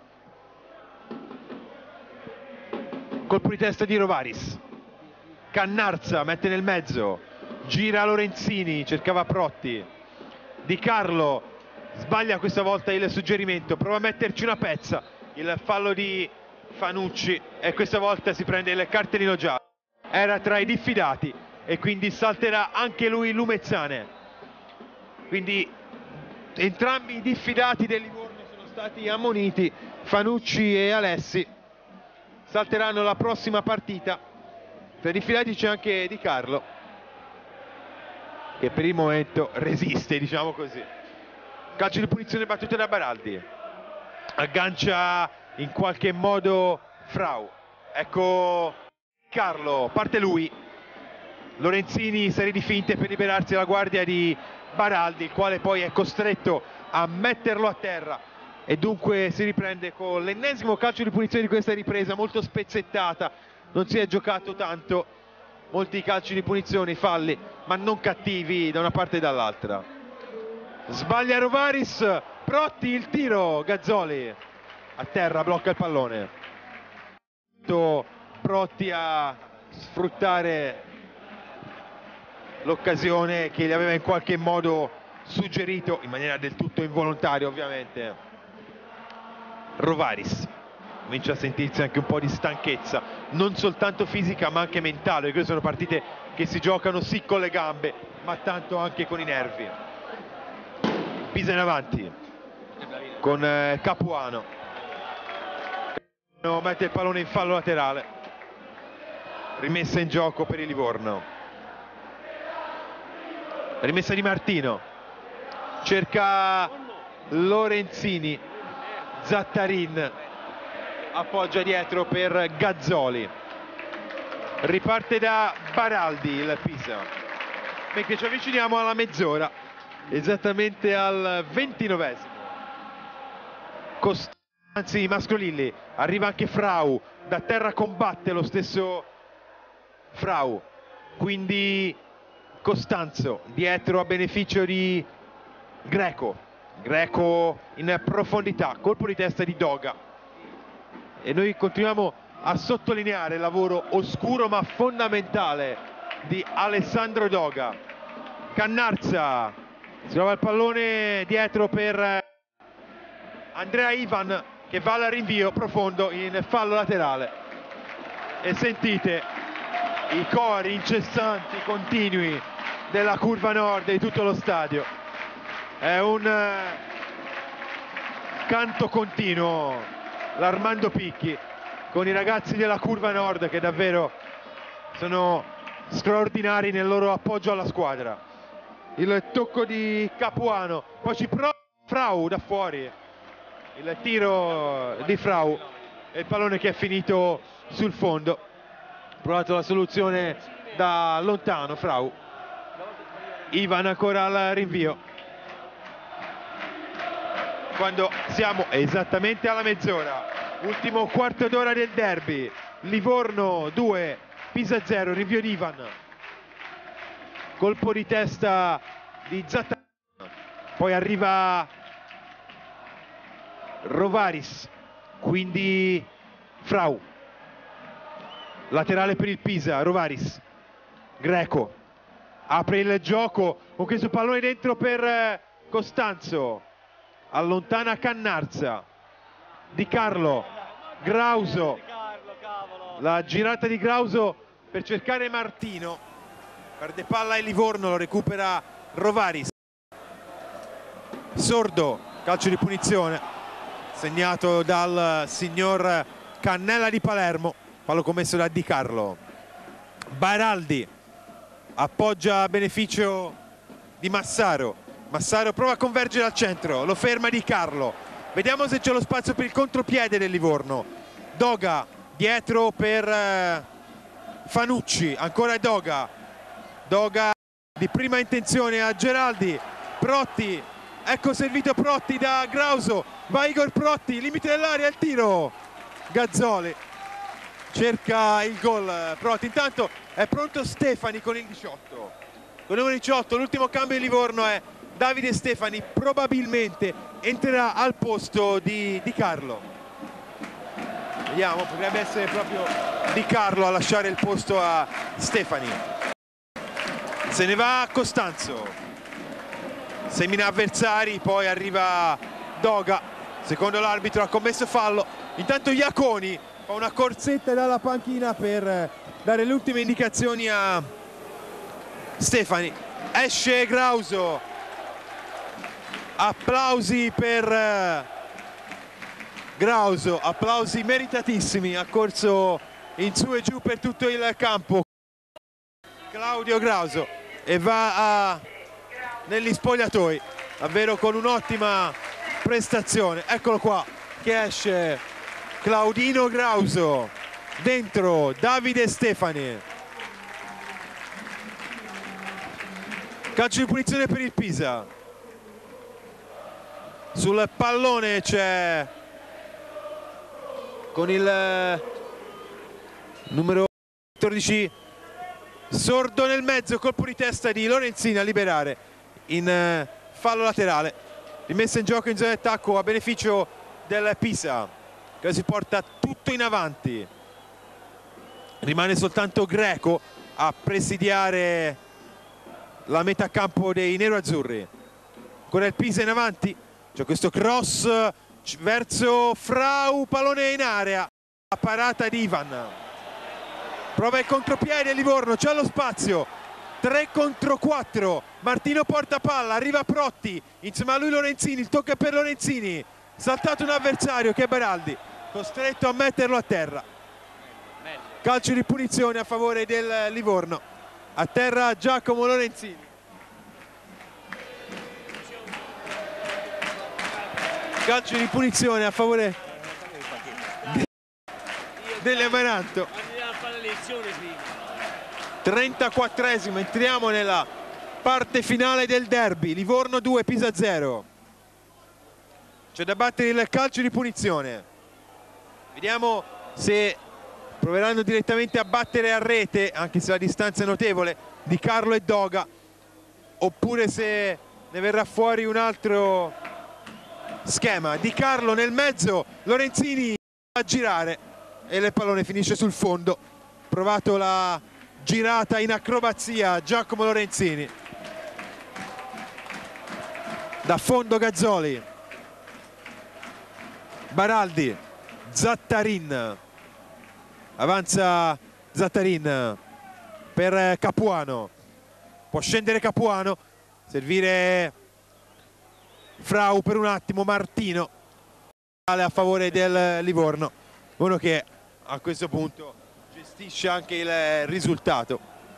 Colpo di testa di Rovaris. Cannarza mette nel mezzo. Gira Lorenzini, cercava Protti. Di Carlo sbaglia questa volta il suggerimento, prova a metterci una pezza. Il fallo di Fanucci e questa volta si prende il cartellino giallo. Era tra i diffidati e quindi salterà anche lui Lumezzane. Quindi entrambi i diffidati del Livorno sono stati ammoniti, Fanucci e Alessi. Salteranno la prossima partita. Tra i diffidati c'è anche Di Carlo, che per il momento resiste, diciamo così. Calcio di punizione battuto da Baraldi. aggancia in qualche modo Frau. Ecco Carlo, parte lui. Lorenzini serie di finte per liberarsi dalla guardia di Baraldi, il quale poi è costretto a metterlo a terra e dunque si riprende con l'ennesimo calcio di punizione di questa ripresa, molto spezzettata, non si è giocato tanto, molti calci di punizione, falli, ma non cattivi da una parte e dall'altra. Sbaglia Rovaris, Protti, il tiro, Gazzoli a terra, blocca il pallone. Protti a sfruttare l'occasione che gli aveva in qualche modo suggerito, in maniera del tutto involontaria ovviamente, Rovaris. Comincia a sentirsi anche un po' di stanchezza, non soltanto fisica ma anche mentale, perché sono partite che si giocano sì con le gambe ma tanto anche con i nervi. Pisa in avanti con eh, Capuano, mette il pallone in fallo laterale, rimessa in gioco per il Livorno. Rimessa di Martino, cerca Lorenzini, Zattarin appoggia dietro per Gazzoli, riparte da Baraldi il Pisa, mentre ci avviciniamo alla mezz'ora, esattamente al ventinovesimo. Costanzi Mascolilli, arriva anche Frau, da terra combatte lo stesso Frau, quindi Costanzo dietro a beneficio di Greco, Greco in profondità, colpo di testa di Doga e noi continuiamo a sottolineare il lavoro oscuro ma fondamentale di Alessandro Doga. Cannarza, si trova il pallone dietro per Andrea Ivan che va al rinvio profondo in fallo laterale e sentite i cori incessanti, continui della curva nord di tutto lo stadio. È un canto continuo l'Armando Picchi con i ragazzi della curva nord che davvero sono straordinari nel loro appoggio alla squadra. Il tocco di Capuano, poi ci prova Frau da fuori, il tiro di Frau e il pallone che è finito sul fondo. Provato la soluzione da lontano Frau. Ivan ancora al rinvio quando siamo esattamente alla mezz'ora, ultimo quarto d'ora del derby. Livorno due, Pisa zero, rinvio di Ivan, colpo di testa di Zattarin, poi arriva Rovaris, quindi Frau, laterale per il Pisa. Rovaris, Greco apre il gioco con questo pallone dentro per Costanzo, allontana Cannarza, Di Carlo, Grauso, la girata di Grauso per cercare Martino, perde palla e Livorno, lo recupera Rovaris. Sordo, calcio di punizione segnato dal signor Cannella di Palermo, fallo commesso da Di Carlo. Baraldi appoggia a beneficio di Massaro, Massaro prova a convergere al centro, lo ferma Di Carlo, vediamo se c'è lo spazio per il contropiede del Livorno. Doga dietro per eh, Fanucci, ancora Doga, Doga di prima intenzione a Geraldi, Protti, ecco servito Protti da Grauso, va Igor Protti, limite dell'area, il tiro, Gazzoli cerca il gol Protti. Intanto è pronto Stefani con il diciotto, con il numero diciotto, l'ultimo cambio di Livorno è Davide Stefani, probabilmente entrerà al posto di Di Carlo. Vediamo, potrebbe essere proprio Di Carlo a lasciare il posto a Stefani. Se ne va Costanzo, semina avversari, poi arriva Doga, secondo l'arbitro ha commesso fallo. Intanto Iaconi fa una corsetta dalla panchina per dare le ultime indicazioni a Stefani. Esce Grauso, applausi per Grauso, applausi meritatissimi, ha corso in su e giù per tutto il campo Claudio Grauso e va a, negli spogliatoi, davvero con un'ottima prestazione. Eccolo qua, che esce Claudino Grauso, dentro Davide Stefani. Calcio di punizione per il Pisa. Sul pallone c'è con il numero quattordici Sordo nel mezzo, colpo di testa di Lorenzini a liberare in fallo laterale. Rimessa in gioco in zona di attacco a beneficio del Pisa, che si porta tutto in avanti. Rimane soltanto Greco a presidiare la metà campo dei nero-azzurri. Ancora il Pisa in avanti, c'è questo cross verso Frau, pallone in area, la parata di Ivan. Prova il contropiede Livorno, c'è lo spazio, tre contro quattro, Martino porta palla, arriva Protti, insieme a lui Lorenzini, il tocco è per Lorenzini, saltato un avversario che è Baraldi, costretto a metterlo a terra. Calcio di punizione a favore del Livorno, a terra Giacomo Lorenzini. Calcio di punizione a favore dell'Amaranto. trentaquattresimo, entriamo nella parte finale del derby. Livorno due, Pisa zero. C'è da battere il calcio di punizione. Vediamo se proveranno direttamente a battere a rete, anche se la distanza è notevole, di Carlo e Doga, oppure se ne verrà fuori un altro schema. Di Carlo nel mezzo, Lorenzini a girare e il pallone finisce sul fondo. Provato la girata in acrobazia Giacomo Lorenzini. Da fondo Gazzoli, Baraldi, Zattarin, avanza Zattarin per Capuano, può scendere Capuano, servire Frau per un attimo, Martino a favore del Livorno, uno che a questo punto gestisce anche il risultato.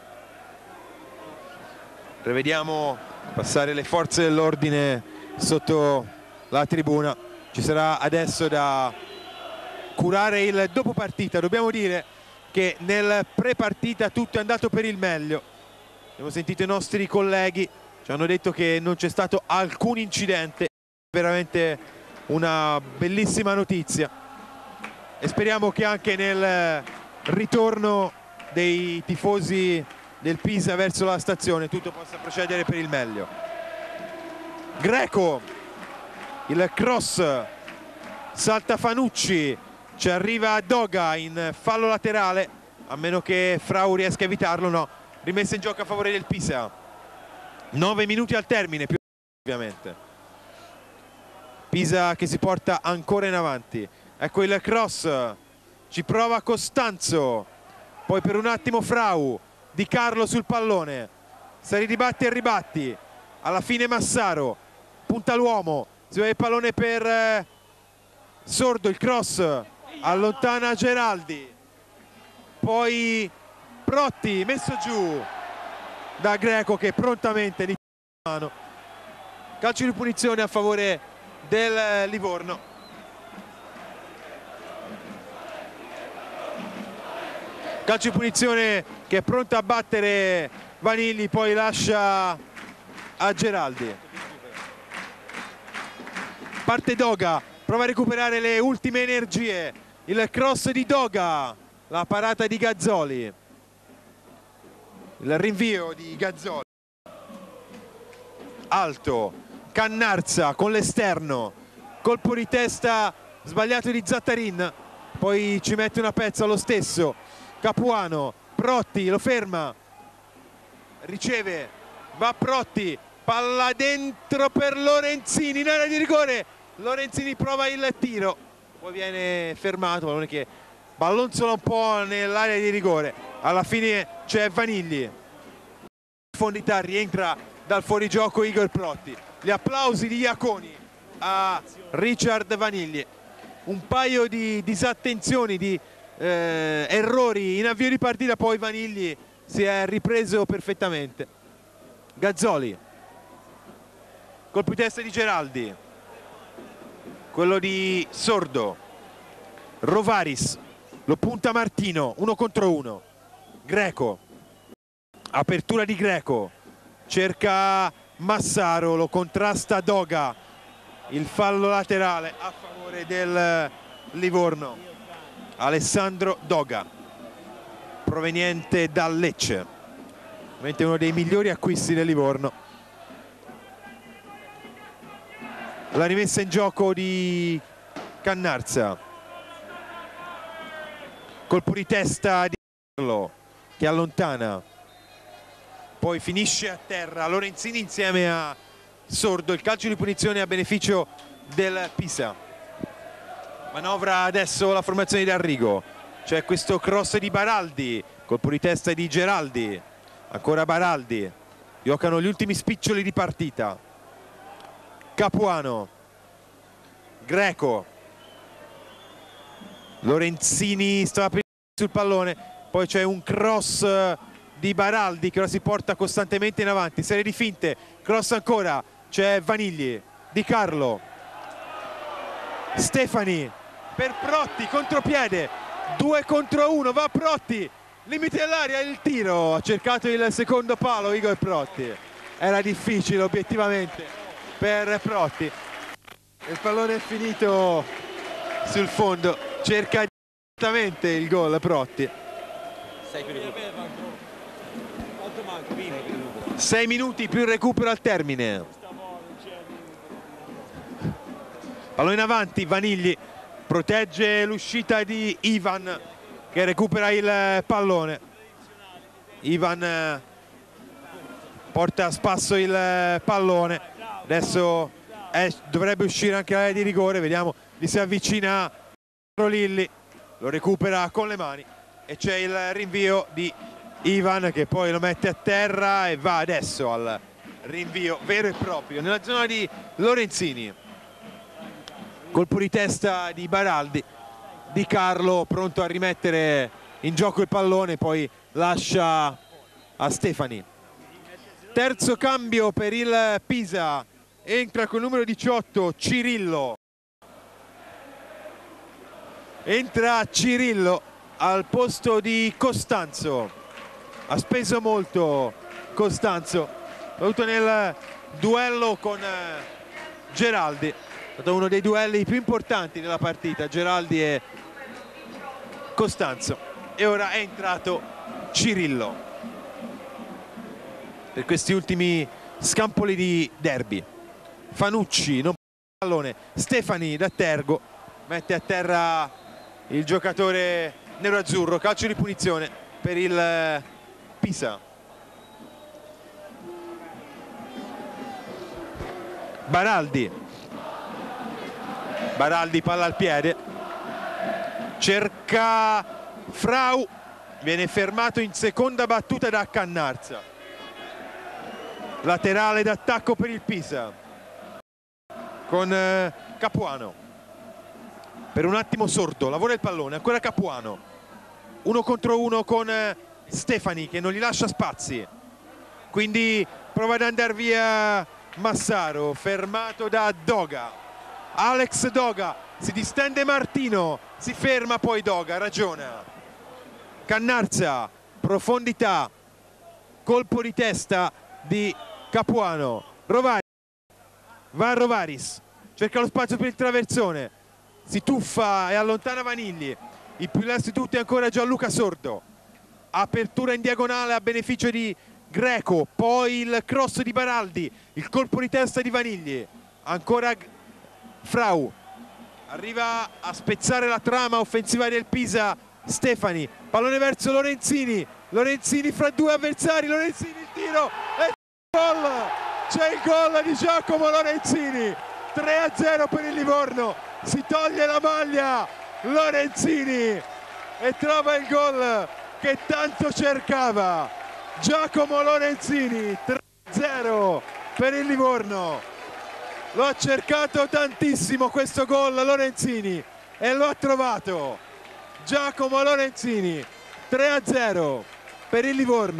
Prevediamo passare le forze dell'ordine sotto la tribuna. Ci sarà adesso da curare il dopo partita. Dobbiamo dire che nel pre partita tutto è andato per il meglio. Abbiamo sentito i nostri colleghi, ci hanno detto che non c'è stato alcun incidente, veramente una bellissima notizia, e speriamo che anche nel ritorno dei tifosi del Pisa verso la stazione tutto possa procedere per il meglio. Greco, il cross, salta Fanucci, ci arriva Doga in fallo laterale, a meno che Frau riesca a evitarlo. No, rimessa in gioco a favore del Pisa. Nove minuti al termine, più ovviamente. Pisa che si porta ancora in avanti. Ecco il cross, ci prova Costanzo, poi per un attimo Frau, Di Carlo sul pallone, si ridibatti e ribatti, alla fine Massaro, punta l'uomo, si vede il pallone per eh, Sordo, il cross, allontana Geraldi, poi Protti, messo giù da Greco che prontamente li mano. Calcio di punizione a favore del Livorno. Calcio di punizione che è pronto a battere Vanilli, poi lascia a Geraldi. Parte Doga, prova a recuperare le ultime energie, il cross di Doga, la parata di Gazzoli, il rinvio di Gazzoli, alto, Cannarza con l'esterno, colpo di testa sbagliato di Zattarin, poi ci mette una pezza lo stesso Capuano, Protti lo ferma, riceve, va Protti, palla dentro per Lorenzini in area di rigore, Lorenzini prova il tiro, poi viene fermato, pallone che ballonzola un po' nell'area di rigore, alla fine c'è Vanilli, in profondità rientra dal fuorigioco Igor Protti. Gli applausi di Iaconi a Richard Vanilli, un paio di disattenzioni, di eh, errori in avvio di partita, poi Vanilli si è ripreso perfettamente. Gazzoli, colpo di testa di Geraldi, quello di Sordo. Rovaris lo punta Martino, uno contro uno. Greco, apertura di Greco, cerca Massaro, lo contrasta Doga. Il fallo laterale a favore del Livorno. Alessandro Doga, proveniente dal Lecce, ovviamente uno dei migliori acquisti del Livorno. La rimessa in gioco di Cannarza, colpo di testa di Carlo che allontana, poi finisce a terra Lorenzini insieme a Sordo. Il calcio di punizione a beneficio del Pisa. Manovra adesso la formazione di Arrigo, c'è questo cross di Baraldi, colpo di testa di Geraldi, ancora Baraldi, giocano gli ultimi spiccioli di partita. Capuano, Greco, Lorenzini stava prima sul pallone, poi c'è un cross di Baraldi che ora si porta costantemente in avanti, serie di finte, cross ancora, c'è Vanigli, Di Carlo, Stefani per Protti, contropiede, due contro uno, va Protti, limite all'aria, il tiro, ha cercato il secondo palo Igor Protti, era difficile obiettivamente per Protti, il pallone è finito sul fondo, cerca direttamente il gol Protti. sei minuti più il recupero al termine. Pallone in avanti, Vanigli protegge l'uscita di Ivan che recupera il pallone. Ivan porta a spasso il pallone, adesso è, dovrebbe uscire anche l'area di rigore, vediamo, gli si avvicina Lilli, lo recupera con le mani e c'è il rinvio di Ivan che poi lo mette a terra e va adesso al rinvio vero e proprio nella zona di Lorenzini. Colpo di testa di Baraldi, Di Carlo pronto a rimettere in gioco il pallone, poi lascia a Stefani. Terzo cambio per il Pisa, entra col numero diciotto Cirillo. Entra Cirillo al posto di Costanzo. Ha speso molto Costanzo, soprattutto nel duello con Geraldi. È stato uno dei duelli più importanti della partita, Geraldi e Costanzo. E ora è entrato Cirillo per questi ultimi scampoli di derby. Fanucci non perde il pallone, Stefani da Tergo mette a terra il giocatore nero-azzurro, calcio di punizione per il Pisa. Baraldi Baraldi palla al piede, cerca Frau, viene fermato in seconda battuta da Cannarza. Laterale d'attacco per il Pisa con eh, Capuano. Per un attimo Sordo, lavora il pallone, ancora Capuano, uno contro uno con eh, Stefani che non gli lascia spazi, quindi prova ad andare via Massaro, fermato da Doga. Alex Doga, si distende Martino, si ferma poi Doga, ragiona. Cannarza, profondità, colpo di testa di Capuano. Rovaris, va Rovaris, cerca lo spazio per il traversone, si tuffa e allontana Vanigli. Il più lesto di tutti è ancora Gianluca Sordo. Apertura in diagonale a beneficio di Greco, poi il cross di Baraldi, il colpo di testa di Vanigli. Ancora Frau, arriva a spezzare la trama offensiva del Pisa Stefani, pallone verso Lorenzini, Lorenzini fra due avversari, Lorenzini il tiro e gol, c'è il gol di Giacomo Lorenzini, tre a zero per il Livorno, si toglie la maglia Lorenzini e trova il gol che tanto cercava. Giacomo Lorenzini, tre a zero per il Livorno. Lo ha cercato tantissimo questo gol Lorenzini e lo ha trovato. Giacomo Lorenzini, tre a zero per il Livorno.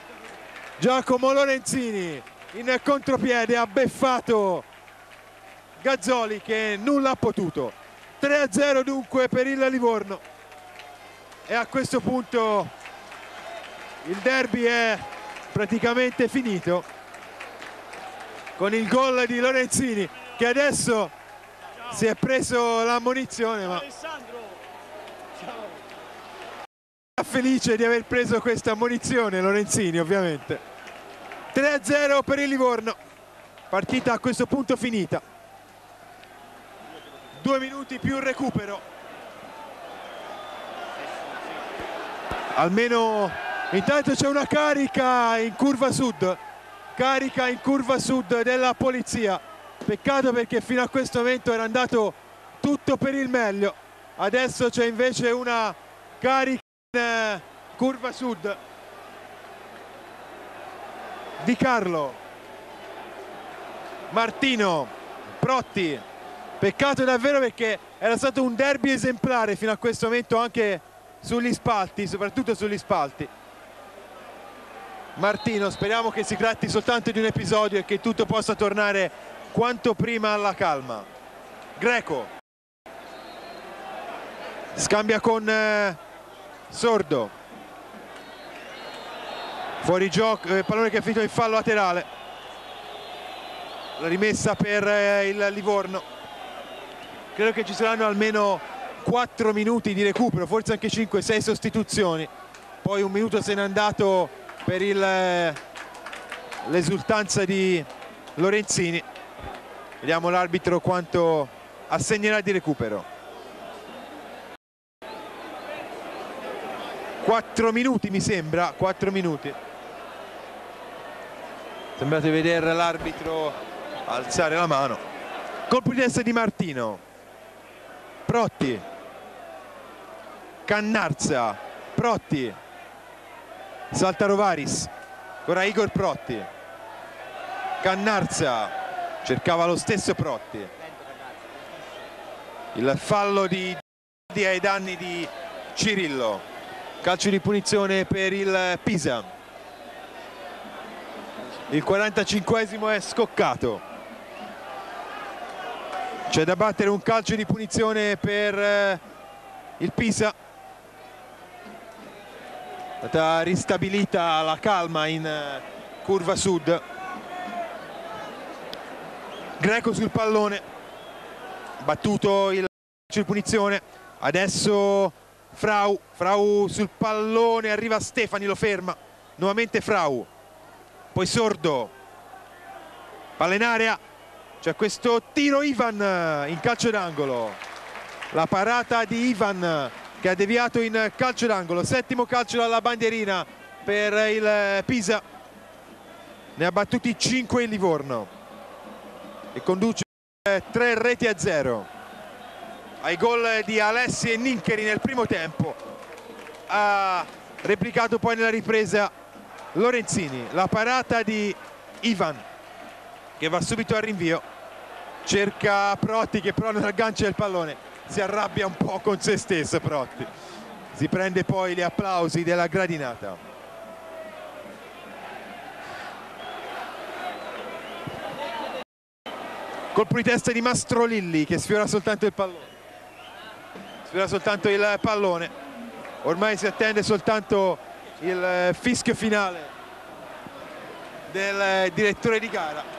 Giacomo Lorenzini in contropiede ha beffato Gazzoli che nulla ha potuto. tre a zero dunque per il Livorno, e a questo punto il derby è praticamente finito con il gol di Lorenzini, che adesso si è preso l'ammonizione, ma è felice di aver preso questa ammonizione Lorenzini, ovviamente. tre a zero per il Livorno, partita a questo punto finita. Due minuti più recupero. Almeno intanto c'è una carica in curva sud, carica in curva sud della polizia. Peccato perché fino a questo momento era andato tutto per il meglio. Adesso c'è invece una carica in curva sud. Di Carlo, Martino, Protti. Peccato davvero perché era stato un derby esemplare fino a questo momento anche sugli spalti, soprattutto sugli spalti. Martino, speriamo che si tratti soltanto di un episodio e che tutto possa tornare quanto prima alla calma. Greco scambia con eh, Sordo, fuori gioco, eh, pallone che è finito in fallo laterale, la rimessa per eh, il Livorno. Credo che ci saranno almeno quattro minuti di recupero, forse anche cinque sei sostituzioni, poi un minuto se n'è andato per l'esultanza di Lorenzini. Vediamo l'arbitro quanto assegnerà di recupero. Quattro minuti mi sembra, quattro minuti. Sembrate vedere l'arbitro alzare la mano. Colpo di testa di Martino. Protti, Cannarza, Protti, salta Rovaris, ora Igor Protti, Cannarza, cercava lo stesso Protti, il fallo di ai danni di Cirillo, calcio di punizione per il Pisa, il quarantacinquesimo è scoccato. C'è da battere un calcio di punizione per eh, il Pisa. È stata ristabilita la calma in eh, curva sud. Greco sul pallone, battuto il calcio di punizione. Adesso Frau, Frau sul pallone, arriva Stefani, lo ferma. Nuovamente Frau, poi Sordo, palla in area. C'è questo tiro Ivan in calcio d'angolo, la parata di Ivan che ha deviato in calcio d'angolo, settimo calcio dalla bandierina per il Pisa, ne ha battuti cinque il Livorno e conduce tre reti a zero. Ai gol di Alessi e Nincheri nel primo tempo, ha replicato poi nella ripresa Lorenzini, la parata di Ivan che va subito al rinvio, cerca Protti che però non aggancia il pallone, si arrabbia un po' con se stesso Protti, si prende poi gli applausi della gradinata. Colpo di testa di Mastrolilli che sfiora soltanto il pallone, sfiora soltanto il pallone, ormai si attende soltanto il fischio finale del direttore di gara.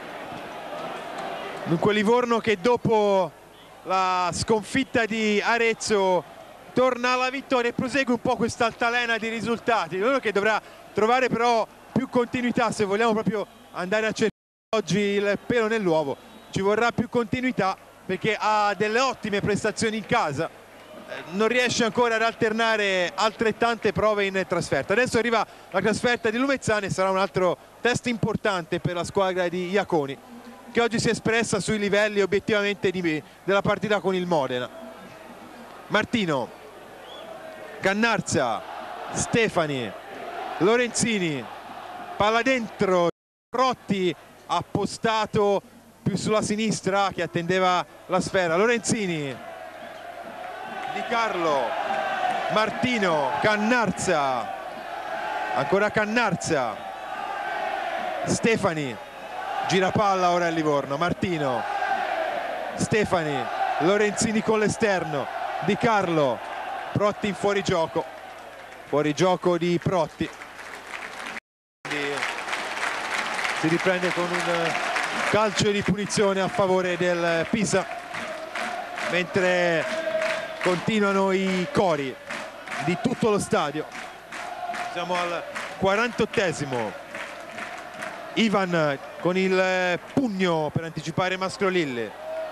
Dunque Livorno che dopo la sconfitta di Arezzo torna alla vittoria e prosegue un po' questa altalena di risultati. Livorno che dovrà trovare però più continuità se vogliamo proprio andare a cercare oggi il pelo nell'uovo. Ci vorrà più continuità perché ha delle ottime prestazioni in casa, non riesce ancora ad alternare altrettante prove in trasferta. Adesso arriva la trasferta di Lumezzane e sarà un altro test importante per la squadra di Iaconi, che oggi si è espressa sui livelli obiettivamente di, della partita con il Modena. Martino, Cannarza, Stefani, Lorenzini, palla dentro, Protti appostato più sulla sinistra che attendeva la sfera, Lorenzini, Di Carlo, Martino, Cannarza, ancora Cannarza, Stefani, gira palla ora il Livorno, Martino, Stefani, Lorenzini con l'esterno, Di Carlo, Protti in fuorigioco, fuorigioco di Protti. Quindi si riprende con un calcio di punizione a favore del Pisa, mentre continuano i cori di tutto lo stadio. Siamo al quarantottesimo. Ivan con il pugno per anticipare Mascrolilli.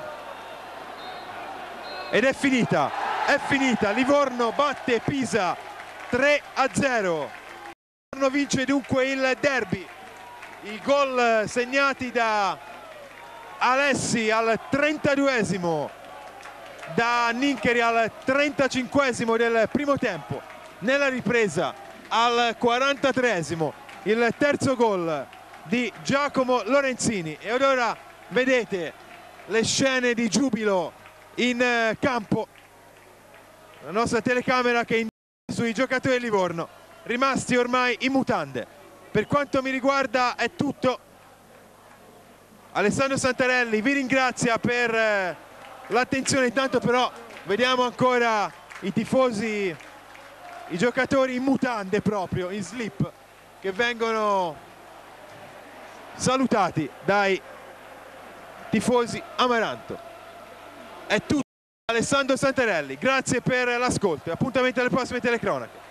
Ed è finita, è finita. Livorno batte Pisa tre a zero. Livorno vince dunque il derby. I gol segnati da Alessi al trentaduesimo, da Nincheri al trentacinquesimo del primo tempo. Nella ripresa al quarantatreesimo il terzo gol di Giacomo Lorenzini. E allora vedete le scene di giubilo in campo, la nostra telecamera che indica sui giocatori di Livorno rimasti ormai in mutande. Per quanto mi riguarda è tutto. Alessandro Santarelli vi ringrazia per l'attenzione. Intanto però vediamo ancora i tifosi, i giocatori in mutande, proprio in slip, che vengono salutati dai tifosi Amaranto. È tutto. Alessandro Santarelli, grazie per l'ascolto e appuntamento alle prossime telecronache.